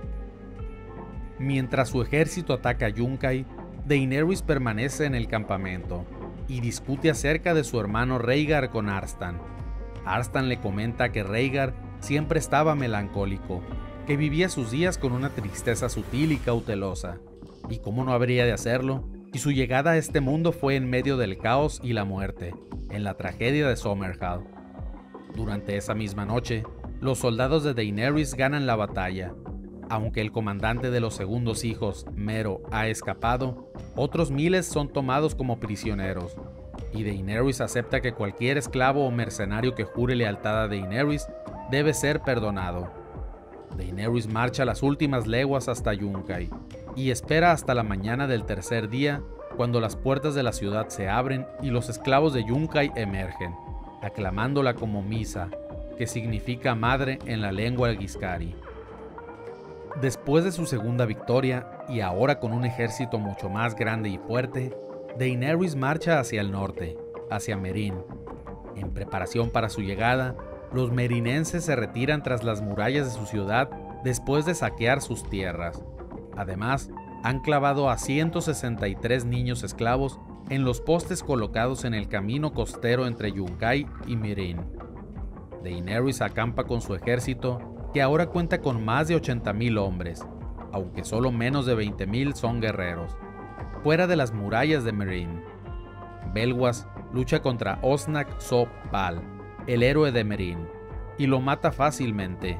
[SPEAKER 1] Mientras su ejército ataca a Yunkai, Daenerys permanece en el campamento y discute acerca de su hermano Rhaegar con Arstan. Arstan le comenta que Rhaegar siempre estaba melancólico, que vivía sus días con una tristeza sutil y cautelosa, y cómo no habría de hacerlo si su llegada a este mundo fue en medio del caos y la muerte, en la tragedia de Summerhall. Durante esa misma noche, los soldados de Daenerys ganan la batalla. Aunque el comandante de los Segundos Hijos, Meero, ha escapado, otros miles son tomados como prisioneros, y Daenerys acepta que cualquier esclavo o mercenario que jure lealtad a Daenerys debe ser perdonado. Daenerys marcha las últimas leguas hasta Yunkai, y espera hasta la mañana del tercer día, cuando las puertas de la ciudad se abren y los esclavos de Yunkai emergen, aclamándola como Misa, que significa madre en la lengua Ghiscari. Después de su segunda victoria, y ahora con un ejército mucho más grande y fuerte, Daenerys marcha hacia el norte, hacia Meereen. En preparación para su llegada, los merinenses se retiran tras las murallas de su ciudad después de saquear sus tierras. Además, han clavado a 163 niños esclavos en los postes colocados en el camino costero entre Yunkai y Meereen. Daenerys acampa con su ejército, que ahora cuenta con más de 80,000 hombres, aunque solo menos de 20,000 son guerreros, fuera de las murallas de Meereen. Belwas lucha contra Osnak So-Pal, el héroe de Meereen, y lo mata fácilmente.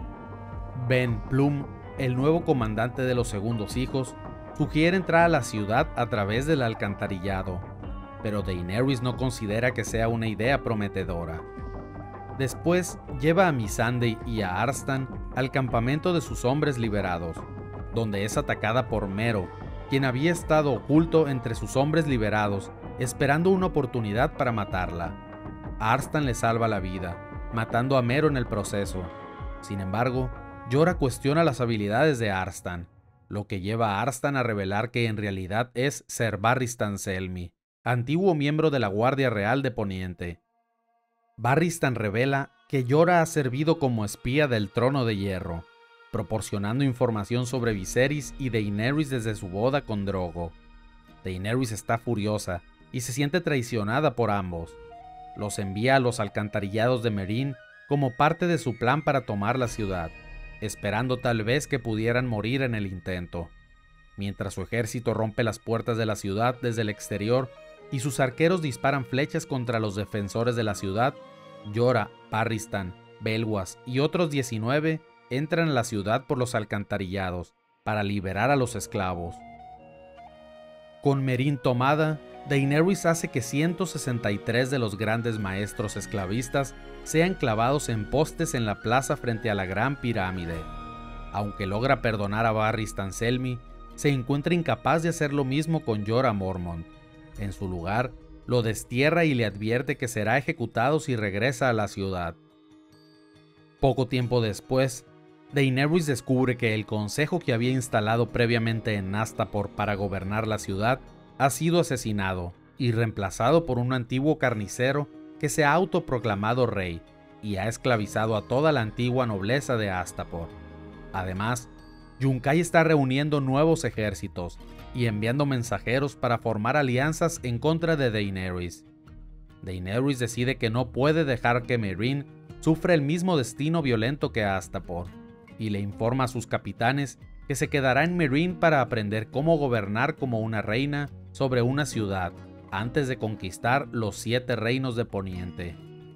[SPEAKER 1] Ben Plumm, el nuevo comandante de los Segundos Hijos, sugiere entrar a la ciudad a través del alcantarillado, pero Daenerys no considera que sea una idea prometedora. Después lleva a Missandei y a Arstan al campamento de sus hombres liberados, donde es atacada por Meero, quien había estado oculto entre sus hombres liberados, esperando una oportunidad para matarla. Arstan le salva la vida, matando a Meero en el proceso. Sin embargo, Jorah cuestiona las habilidades de Arstan, lo que lleva a Arstan a revelar que en realidad es Ser Barristan Selmy, antiguo miembro de la Guardia Real de Poniente. Barristan revela que Jorah ha servido como espía del Trono de Hierro, proporcionando información sobre Viserys y Daenerys desde su boda con Drogo. Daenerys está furiosa y se siente traicionada por ambos. Los envía a los alcantarillados de Meereen como parte de su plan para tomar la ciudad, esperando tal vez que pudieran morir en el intento. Mientras su ejército rompe las puertas de la ciudad desde el exterior y sus arqueros disparan flechas contra los defensores de la ciudad, Jorah, Barristan, Belwas y otros 19 entran a la ciudad por los alcantarillados para liberar a los esclavos. Con Meereen tomada, Daenerys hace que 163 de los grandes maestros esclavistas sean clavados en postes en la plaza frente a la Gran Pirámide. Aunque logra perdonar a Varys Selmy, se encuentra incapaz de hacer lo mismo con Jorah Mormont. En su lugar, lo destierra y le advierte que será ejecutado si regresa a la ciudad. Poco tiempo después, Daenerys descubre que el consejo que había instalado previamente en Astapor para gobernar la ciudad ha sido asesinado y reemplazado por un antiguo carnicero que se ha autoproclamado rey y ha esclavizado a toda la antigua nobleza de Astapor. Además, Yunkai está reuniendo nuevos ejércitos y enviando mensajeros para formar alianzas en contra de Daenerys. Daenerys decide que no puede dejar que Meereen sufra el mismo destino violento que Astapor, y le informa a sus capitanes que se quedará en Meereen para aprender cómo gobernar como una reina sobre una ciudad, antes de conquistar los 7 reinos de Poniente.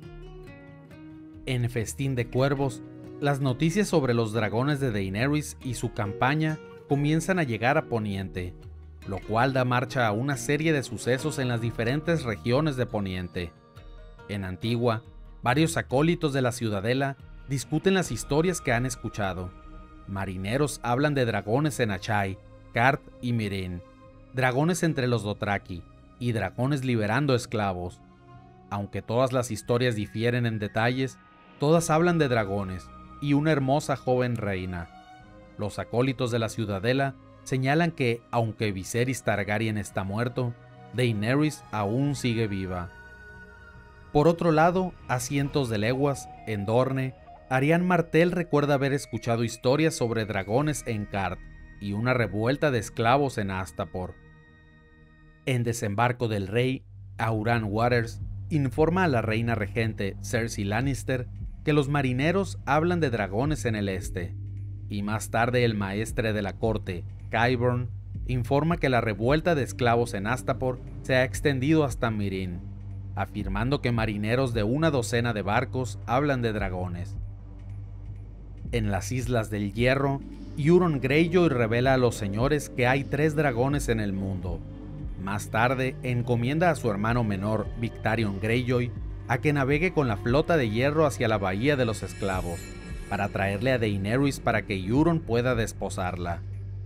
[SPEAKER 1] En Festín de Cuervos, las noticias sobre los dragones de Daenerys y su campaña comienzan a llegar a Poniente, lo cual da marcha a una serie de sucesos en las diferentes regiones de Poniente. En Antigua, varios acólitos de la ciudadela discuten las historias que han escuchado. Marineros hablan de dragones en Achay, Qarth y Meereen, dragones entre los Dothraki y dragones liberando esclavos. Aunque todas las historias difieren en detalles, todas hablan de dragones y una hermosa joven reina. Los acólitos de la ciudadela señalan que, aunque Viserys Targaryen está muerto, Daenerys aún sigue viva. Por otro lado, a cientos de leguas, en Dorne, Arianne Martell recuerda haber escuchado historias sobre dragones en Qarth y una revuelta de esclavos en Astapor. En Desembarco del Rey, Auran Waters informa a la reina regente Cersei Lannister que los marineros hablan de dragones en el este, y más tarde el maestre de la corte, Qyburn, informa que la revuelta de esclavos en Astapor se ha extendido hasta Meereen, afirmando que marineros de una docena de barcos hablan de dragones. En las Islas del Hierro, Euron Greyjoy revela a los señores que hay 3 dragones en el mundo. Más tarde, encomienda a su hermano menor, Victarion Greyjoy, a que navegue con la flota de hierro hacia la Bahía de los Esclavos, para traerle a Daenerys para que Euron pueda desposarla.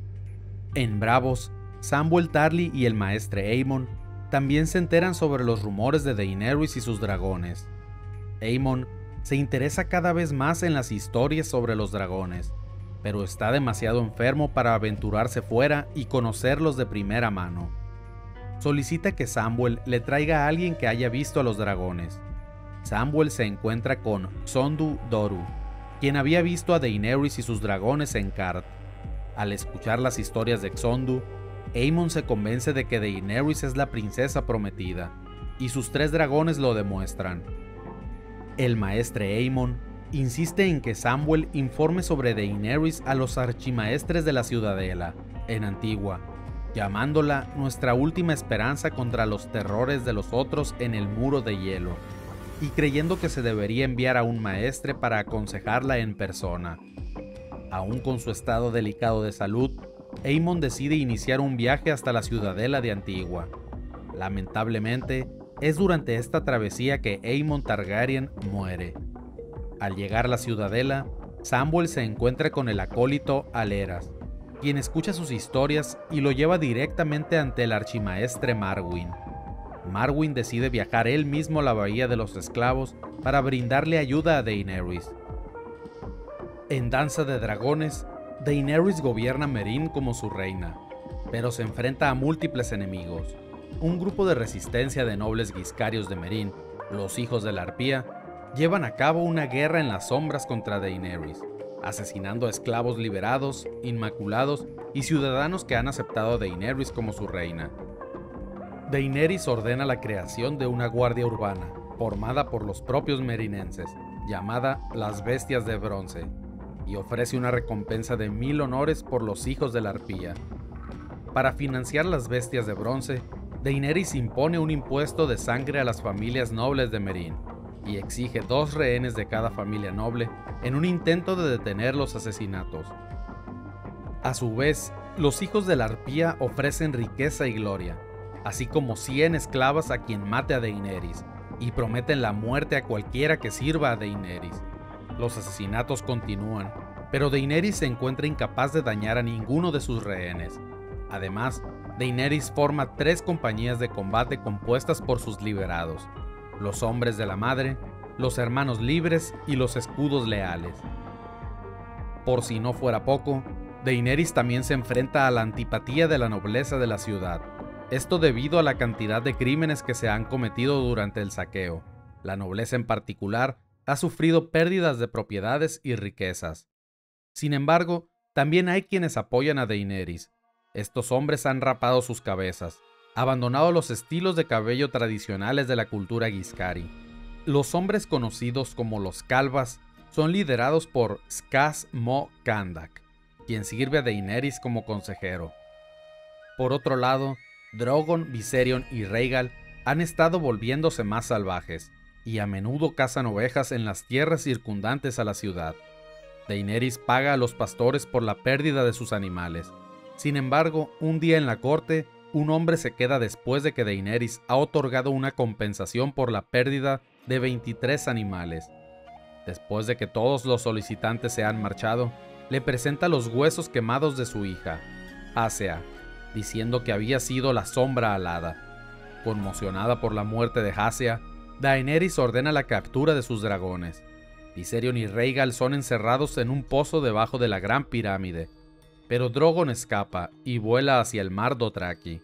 [SPEAKER 1] En Bravos, Samwell Tarly y el maestre Aemon también se enteran sobre los rumores de Daenerys y sus dragones. Aemon se interesa cada vez más en las historias sobre los dragones, pero está demasiado enfermo para aventurarse fuera y conocerlos de primera mano. Solicita que Samwell le traiga a alguien que haya visto a los dragones. Samwell se encuentra con Xondu Doru, quien había visto a Daenerys y sus dragones en Qarth. Al escuchar las historias de Xondu, Aemon se convence de que Daenerys es la princesa prometida, y sus 3 dragones lo demuestran. El maestre Aemon insiste en que Samwell informe sobre Daenerys a los archimaestres de la ciudadela, en Antigua, llamándola nuestra última esperanza contra los terrores de los otros en el muro de hielo, y creyendo que se debería enviar a un maestre para aconsejarla en persona. Aún con su estado delicado de salud, Aemon decide iniciar un viaje hasta la ciudadela de Antigua. Lamentablemente, es durante esta travesía que Aemon Targaryen muere. Al llegar a la ciudadela, Samwell se encuentra con el acólito Aleras, quien escucha sus historias y lo lleva directamente ante el archimaestre Marwyn. Marwyn decide viajar él mismo a la Bahía de los Esclavos para brindarle ayuda a Daenerys. En Danza de Dragones, Daenerys gobierna Meereen como su reina, pero se enfrenta a múltiples enemigos. Un grupo de resistencia de nobles guiscarios de Meereen, los Hijos de la Arpía, llevan a cabo una guerra en las sombras contra Daenerys, asesinando a esclavos liberados, inmaculados y ciudadanos que han aceptado a Daenerys como su reina. Daenerys ordena la creación de una guardia urbana, formada por los propios meerinenses, llamada las Bestias de Bronce, y ofrece una recompensa de 1000 honores por los Hijos de la Arpía. Para financiar las Bestias de Bronce, Daenerys impone un impuesto de sangre a las familias nobles de Meereen, y exige 2 rehenes de cada familia noble en un intento de detener los asesinatos. A su vez, los hijos de la arpía ofrecen riqueza y gloria, así como 100 esclavas a quien mate a Daenerys, y prometen la muerte a cualquiera que sirva a Daenerys. Los asesinatos continúan, pero Daenerys se encuentra incapaz de dañar a ninguno de sus rehenes. Además, Daenerys forma 3 compañías de combate compuestas por sus liberados: los hombres de la madre, los hermanos libres y los escudos leales. Por si no fuera poco, Daenerys también se enfrenta a la antipatía de la nobleza de la ciudad. Esto debido a la cantidad de crímenes que se han cometido durante el saqueo. La nobleza en particular ha sufrido pérdidas de propiedades y riquezas. Sin embargo, también hay quienes apoyan a Daenerys. Estos hombres han rapado sus cabezas, abandonado los estilos de cabello tradicionales de la cultura Ghiscari. Los hombres conocidos como los Calvas son liderados por Skaz Mo Kandak, quien sirve a Daenerys como consejero. Por otro lado, Drogon, Viserion y Rhaegal han estado volviéndose más salvajes, y a menudo cazan ovejas en las tierras circundantes a la ciudad. Daenerys paga a los pastores por la pérdida de sus animales. Sin embargo, un día en la corte, un hombre se queda después de que Daenerys ha otorgado una compensación por la pérdida de 23 animales. Después de que todos los solicitantes se han marchado, le presenta los huesos quemados de su hija, Acia, diciendo que había sido la sombra alada. Conmocionada por la muerte de Acia, Daenerys ordena la captura de sus dragones. Viserion y Rhaegal son encerrados en un pozo debajo de la Gran Pirámide, pero Drogon escapa y vuela hacia el mar Dothraki.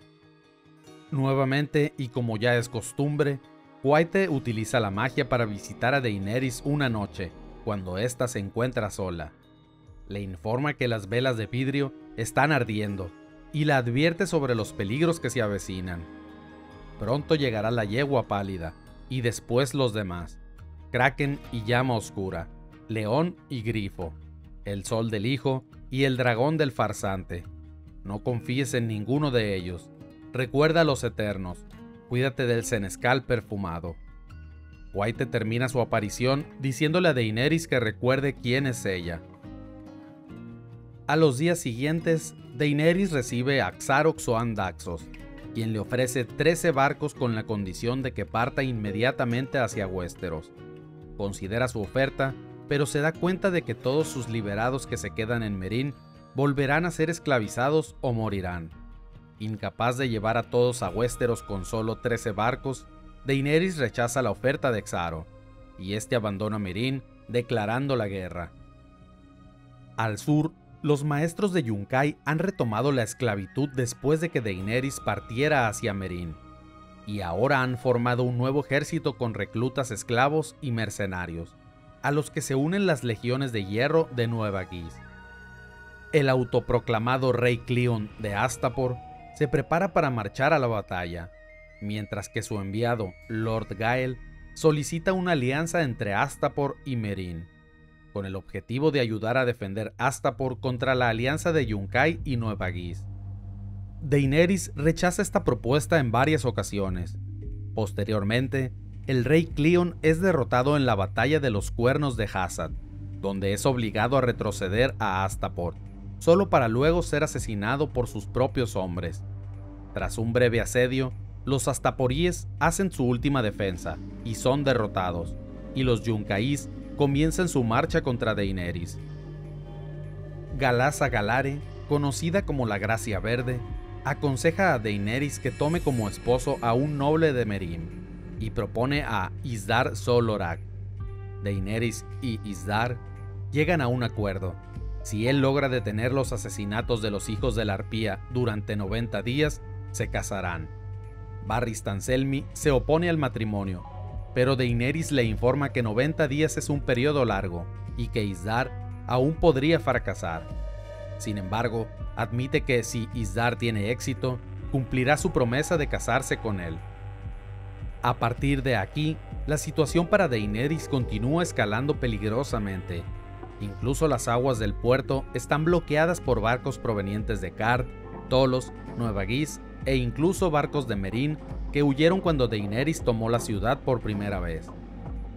[SPEAKER 1] Nuevamente, y como ya es costumbre, Quaithe utiliza la magia para visitar a Daenerys una noche, cuando ésta se encuentra sola. Le informa que las velas de vidrio están ardiendo, y la advierte sobre los peligros que se avecinan. Pronto llegará la yegua pálida, y después los demás: Kraken y llama oscura, león y grifo, el sol del hijo y el dragón del farsante. No confíes en ninguno de ellos. Recuerda a los eternos. Cuídate del senescal perfumado. Quaithe termina su aparición diciéndole a Daenerys que recuerde quién es ella. A los días siguientes, Daenerys recibe a Xaro Xhoan Daxos, quien le ofrece 13 barcos con la condición de que parta inmediatamente hacia Westeros. Considera su oferta, pero se da cuenta de que todos sus liberados que se quedan en Meereen volverán a ser esclavizados o morirán. Incapaz de llevar a todos a Westeros con solo 13 barcos, Daenerys rechaza la oferta de Xaro, y este abandona Meereen, declarando la guerra. Al sur, los maestros de Yunkai han retomado la esclavitud después de que Daenerys partiera hacia Meereen, y ahora han formado un nuevo ejército con reclutas esclavos y mercenarios, a los que se unen las legiones de hierro de Nueva Guis. El autoproclamado rey Cleon de Astapor se prepara para marchar a la batalla, mientras que su enviado, Lord Gael, solicita una alianza entre Astapor y Meereen, con el objetivo de ayudar a defender Astapor contra la alianza de Yunkai y Nueva Guis. Daenerys rechaza esta propuesta en varias ocasiones. Posteriormente, el rey Cleon es derrotado en la batalla de los Cuernos de Hazzad, donde es obligado a retroceder a Astapor, solo para luego ser asesinado por sus propios hombres. Tras un breve asedio, los astaporíes hacen su última defensa y son derrotados, y los Yuncaís comienzan su marcha contra Daenerys. Galassa Galare, conocida como la Gracia Verde, aconseja a Daenerys que tome como esposo a un noble de Meereen y propone a Isdar Sol Orak. Daenerys y Isdar llegan a un acuerdo. Si él logra detener los asesinatos de los hijos de la arpía durante 90 días, se casarán. Varys Selmy se opone al matrimonio, pero Daenerys le informa que 90 días es un periodo largo y que Isdar aún podría fracasar. Sin embargo, admite que si Isdar tiene éxito, cumplirá su promesa de casarse con él. A partir de aquí, la situación para Daenerys continúa escalando peligrosamente. Incluso las aguas del puerto están bloqueadas por barcos provenientes de Kar, Tolos, Nueva Guis e incluso barcos de Meereen que huyeron cuando Daenerys tomó la ciudad por primera vez.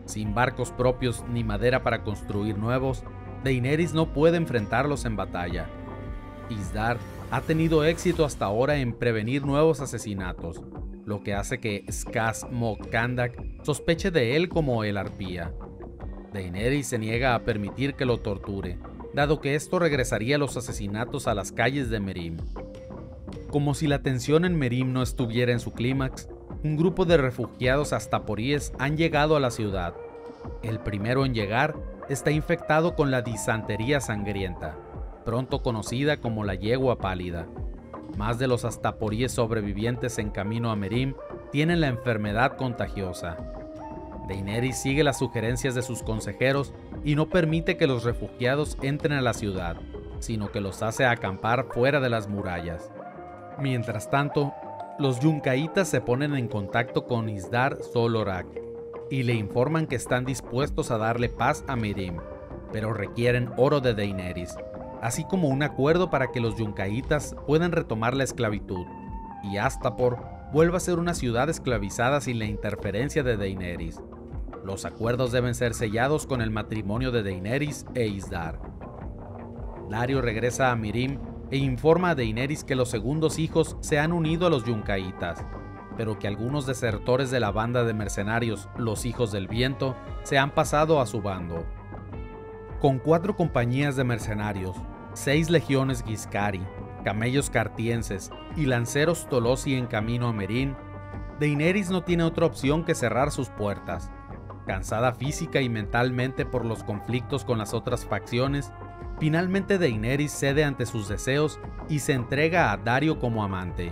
[SPEAKER 1] Sin barcos propios ni madera para construir nuevos, Daenerys no puede enfrentarlos en batalla. Isdar ha tenido éxito hasta ahora en prevenir nuevos asesinatos, lo que hace que Skaz Mog Kandak sospeche de él como el Arpía. Daenerys se niega a permitir que lo torture, dado que esto regresaría los asesinatos a las calles de Meereen. Como si la tensión en Meereen no estuviera en su clímax, un grupo de refugiados astaporíes han llegado a la ciudad. El primero en llegar está infectado con la disantería sangrienta, pronto conocida como la yegua pálida. Más de los astaporíes sobrevivientes en camino a Meereen tienen la enfermedad contagiosa. Daenerys sigue las sugerencias de sus consejeros y no permite que los refugiados entren a la ciudad, sino que los hace acampar fuera de las murallas. Mientras tanto, los Yunkaitas se ponen en contacto con Isdar Solorak y le informan que están dispuestos a darle paz a Meereen, pero requieren oro de Daenerys, así como un acuerdo para que los Yunkaitas puedan retomar la esclavitud, y Astapor vuelva a ser una ciudad esclavizada sin la interferencia de Daenerys. Los acuerdos deben ser sellados con el matrimonio de Daenerys e Isdar. Daario regresa a Meereen e informa a Daenerys que los segundos hijos se han unido a los Yunkaitas, pero que algunos desertores de la banda de mercenarios, los Hijos del Viento, se han pasado a su bando. Con 4 compañías de mercenarios, 6 legiones Giscari, camellos cartienses y lanceros Tolosi en camino a Meereen, Daenerys no tiene otra opción que cerrar sus puertas. Cansada física y mentalmente por los conflictos con las otras facciones, finalmente Daenerys cede ante sus deseos y se entrega a Daario como amante.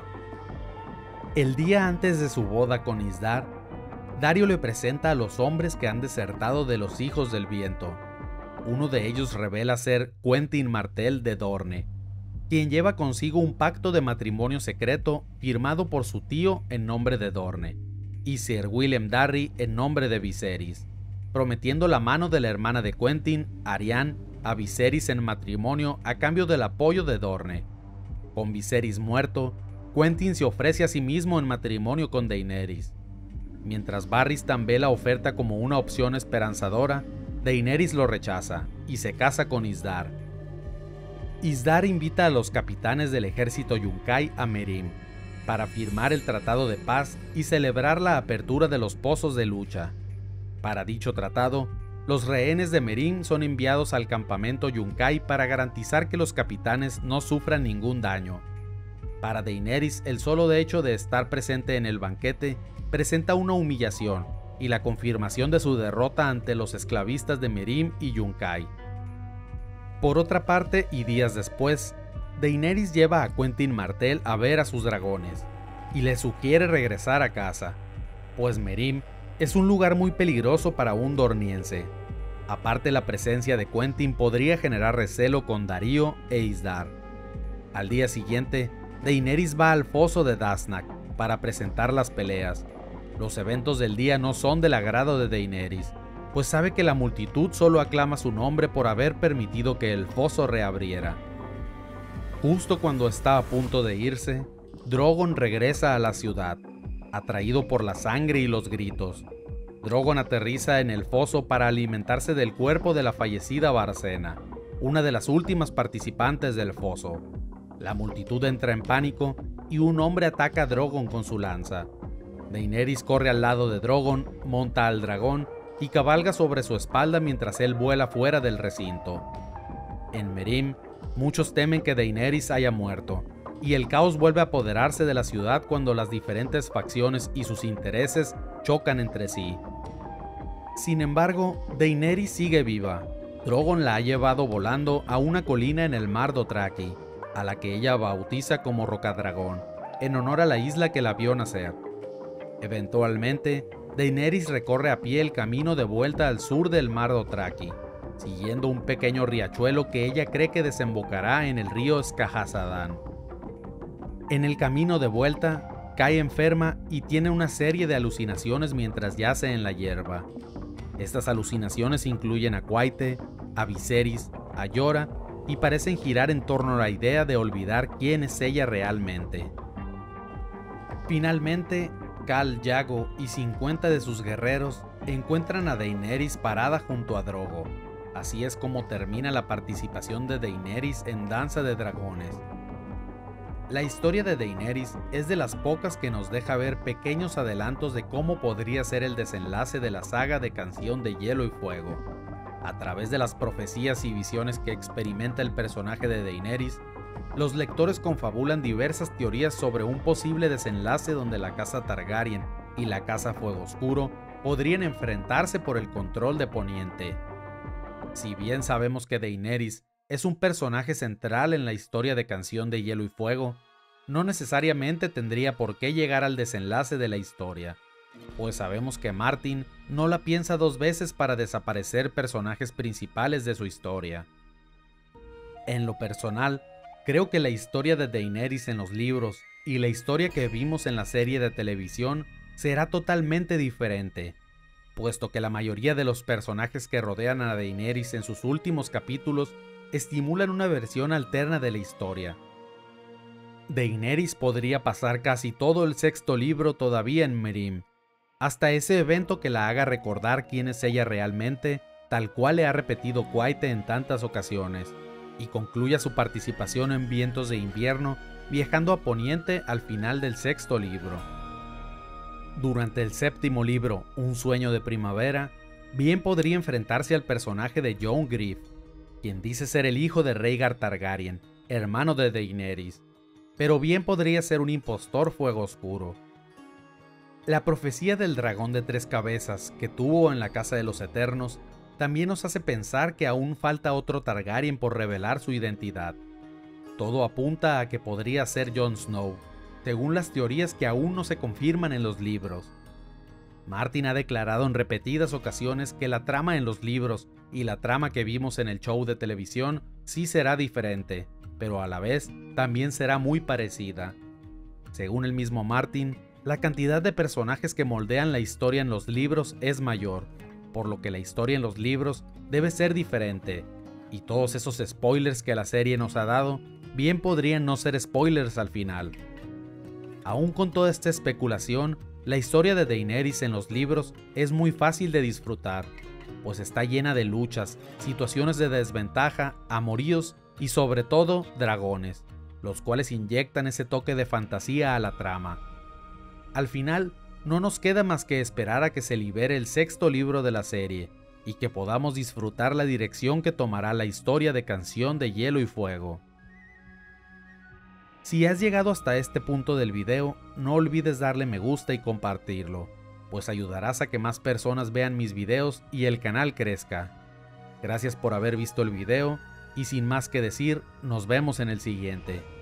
[SPEAKER 1] El día antes de su boda con Isdar, Daario le presenta a los hombres que han desertado de los Hijos del Viento. Uno de ellos revela ser Quentyn Martell de Dorne, quien lleva consigo un pacto de matrimonio secreto firmado por su tío en nombre de Dorne, y Sir Willem Darry en nombre de Viserys, prometiendo la mano de la hermana de Quentyn, Arianne, a Viserys en matrimonio a cambio del apoyo de Dorne. Con Viserys muerto, Quentyn se ofrece a sí mismo en matrimonio con Daenerys. Mientras Barristan ve la oferta como una opción esperanzadora, Daenerys lo rechaza y se casa con Isdar. Isdar invita a los capitanes del ejército Yunkai a Meereen para firmar el tratado de paz y celebrar la apertura de los pozos de lucha. Para dicho tratado, los rehenes de Meereen son enviados al campamento Yunkai para garantizar que los capitanes no sufran ningún daño. Para Daenerys, el solo hecho de estar presente en el banquete presenta una humillación y la confirmación de su derrota ante los esclavistas de Meereen y Yunkai. Por otra parte, y días después, Daenerys lleva a Quentyn Martell a ver a sus dragones y le sugiere regresar a casa, pues Meereen es un lugar muy peligroso para un dorniense. Aparte, la presencia de Quentyn podría generar recelo con Daario e Isdar. Al día siguiente, Daenerys va al foso de Dasnak para presentar las peleas. Los eventos del día no son del agrado de Daenerys, pues sabe que la multitud solo aclama su nombre por haber permitido que el foso reabriera. Justo cuando está a punto de irse, Drogon regresa a la ciudad, atraído por la sangre y los gritos. Drogon aterriza en el foso para alimentarse del cuerpo de la fallecida Barcena, una de las últimas participantes del foso. La multitud entra en pánico y un hombre ataca a Drogon con su lanza. Daenerys corre al lado de Drogon, monta al dragón y cabalga sobre su espalda mientras él vuela fuera del recinto. En Meereen, muchos temen que Daenerys haya muerto, y el caos vuelve a apoderarse de la ciudad cuando las diferentes facciones y sus intereses chocan entre sí. Sin embargo, Daenerys sigue viva. Drogon la ha llevado volando a una colina en el mar Dothraki, a la que ella bautiza como Rocadragón, en honor a la isla que la vio nacer. Eventualmente, Daenerys recorre a pie el camino de vuelta al sur del mar Dothraki, siguiendo un pequeño riachuelo que ella cree que desembocará en el río Skahazadán. En el camino de vuelta, cae enferma y tiene una serie de alucinaciones mientras yace en la hierba. Estas alucinaciones incluyen a Quaite, a Viserys, a Jorah, y parecen girar en torno a la idea de olvidar quién es ella realmente. Finalmente, Khal Drogo y 50 de sus guerreros encuentran a Daenerys parada junto a Drogo. Así es como termina la participación de Daenerys en Danza de Dragones. La historia de Daenerys es de las pocas que nos deja ver pequeños adelantos de cómo podría ser el desenlace de la saga de Canción de Hielo y Fuego. A través de las profecías y visiones que experimenta el personaje de Daenerys, los lectores confabulan diversas teorías sobre un posible desenlace donde la casa Targaryen y la casa Fuego Oscuro podrían enfrentarse por el control de Poniente. Si bien sabemos que Daenerys es un personaje central en la historia de Canción de Hielo y Fuego, no necesariamente tendría por qué llegar al desenlace de la historia, pues sabemos que Martin no la piensa dos veces para desaparecer personajes principales de su historia. En lo personal, creo que la historia de Daenerys en los libros y la historia que vimos en la serie de televisión será totalmente diferente, puesto que la mayoría de los personajes que rodean a Daenerys en sus últimos capítulos estimulan una versión alterna de la historia. Daenerys podría pasar casi todo el sexto libro todavía en Meereen, hasta ese evento que la haga recordar quién es ella realmente, tal cual le ha repetido Quaite en tantas ocasiones, y concluya su participación en Vientos de Invierno viajando a Poniente al final del sexto libro. Durante el séptimo libro, Un sueño de primavera, bien podría enfrentarse al personaje de Jon Grief, quien dice ser el hijo de Rhaegar Targaryen, hermano de Daenerys, pero bien podría ser un impostor Fuego Oscuro. La profecía del dragón de tres cabezas que tuvo en la Casa de los Eternos también nos hace pensar que aún falta otro Targaryen por revelar su identidad. Todo apunta a que podría ser Jon Snow, según las teorías que aún no se confirman en los libros. Martin ha declarado en repetidas ocasiones que la trama en los libros y la trama que vimos en el show de televisión sí será diferente, pero a la vez también será muy parecida. Según el mismo Martin, la cantidad de personajes que moldean la historia en los libros es mayor, por lo que la historia en los libros debe ser diferente, y todos esos spoilers que la serie nos ha dado bien podrían no ser spoilers al final. Aún con toda esta especulación, la historia de Daenerys en los libros es muy fácil de disfrutar, pues está llena de luchas, situaciones de desventaja, amoríos y sobre todo dragones, los cuales inyectan ese toque de fantasía a la trama. Al final, no nos queda más que esperar a que se libere el sexto libro de la serie y que podamos disfrutar la dirección que tomará la historia de Canción de Hielo y Fuego. Si has llegado hasta este punto del video, no olvides darle me gusta y compartirlo, pues ayudarás a que más personas vean mis videos y el canal crezca. Gracias por haber visto el video y sin más que decir, nos vemos en el siguiente.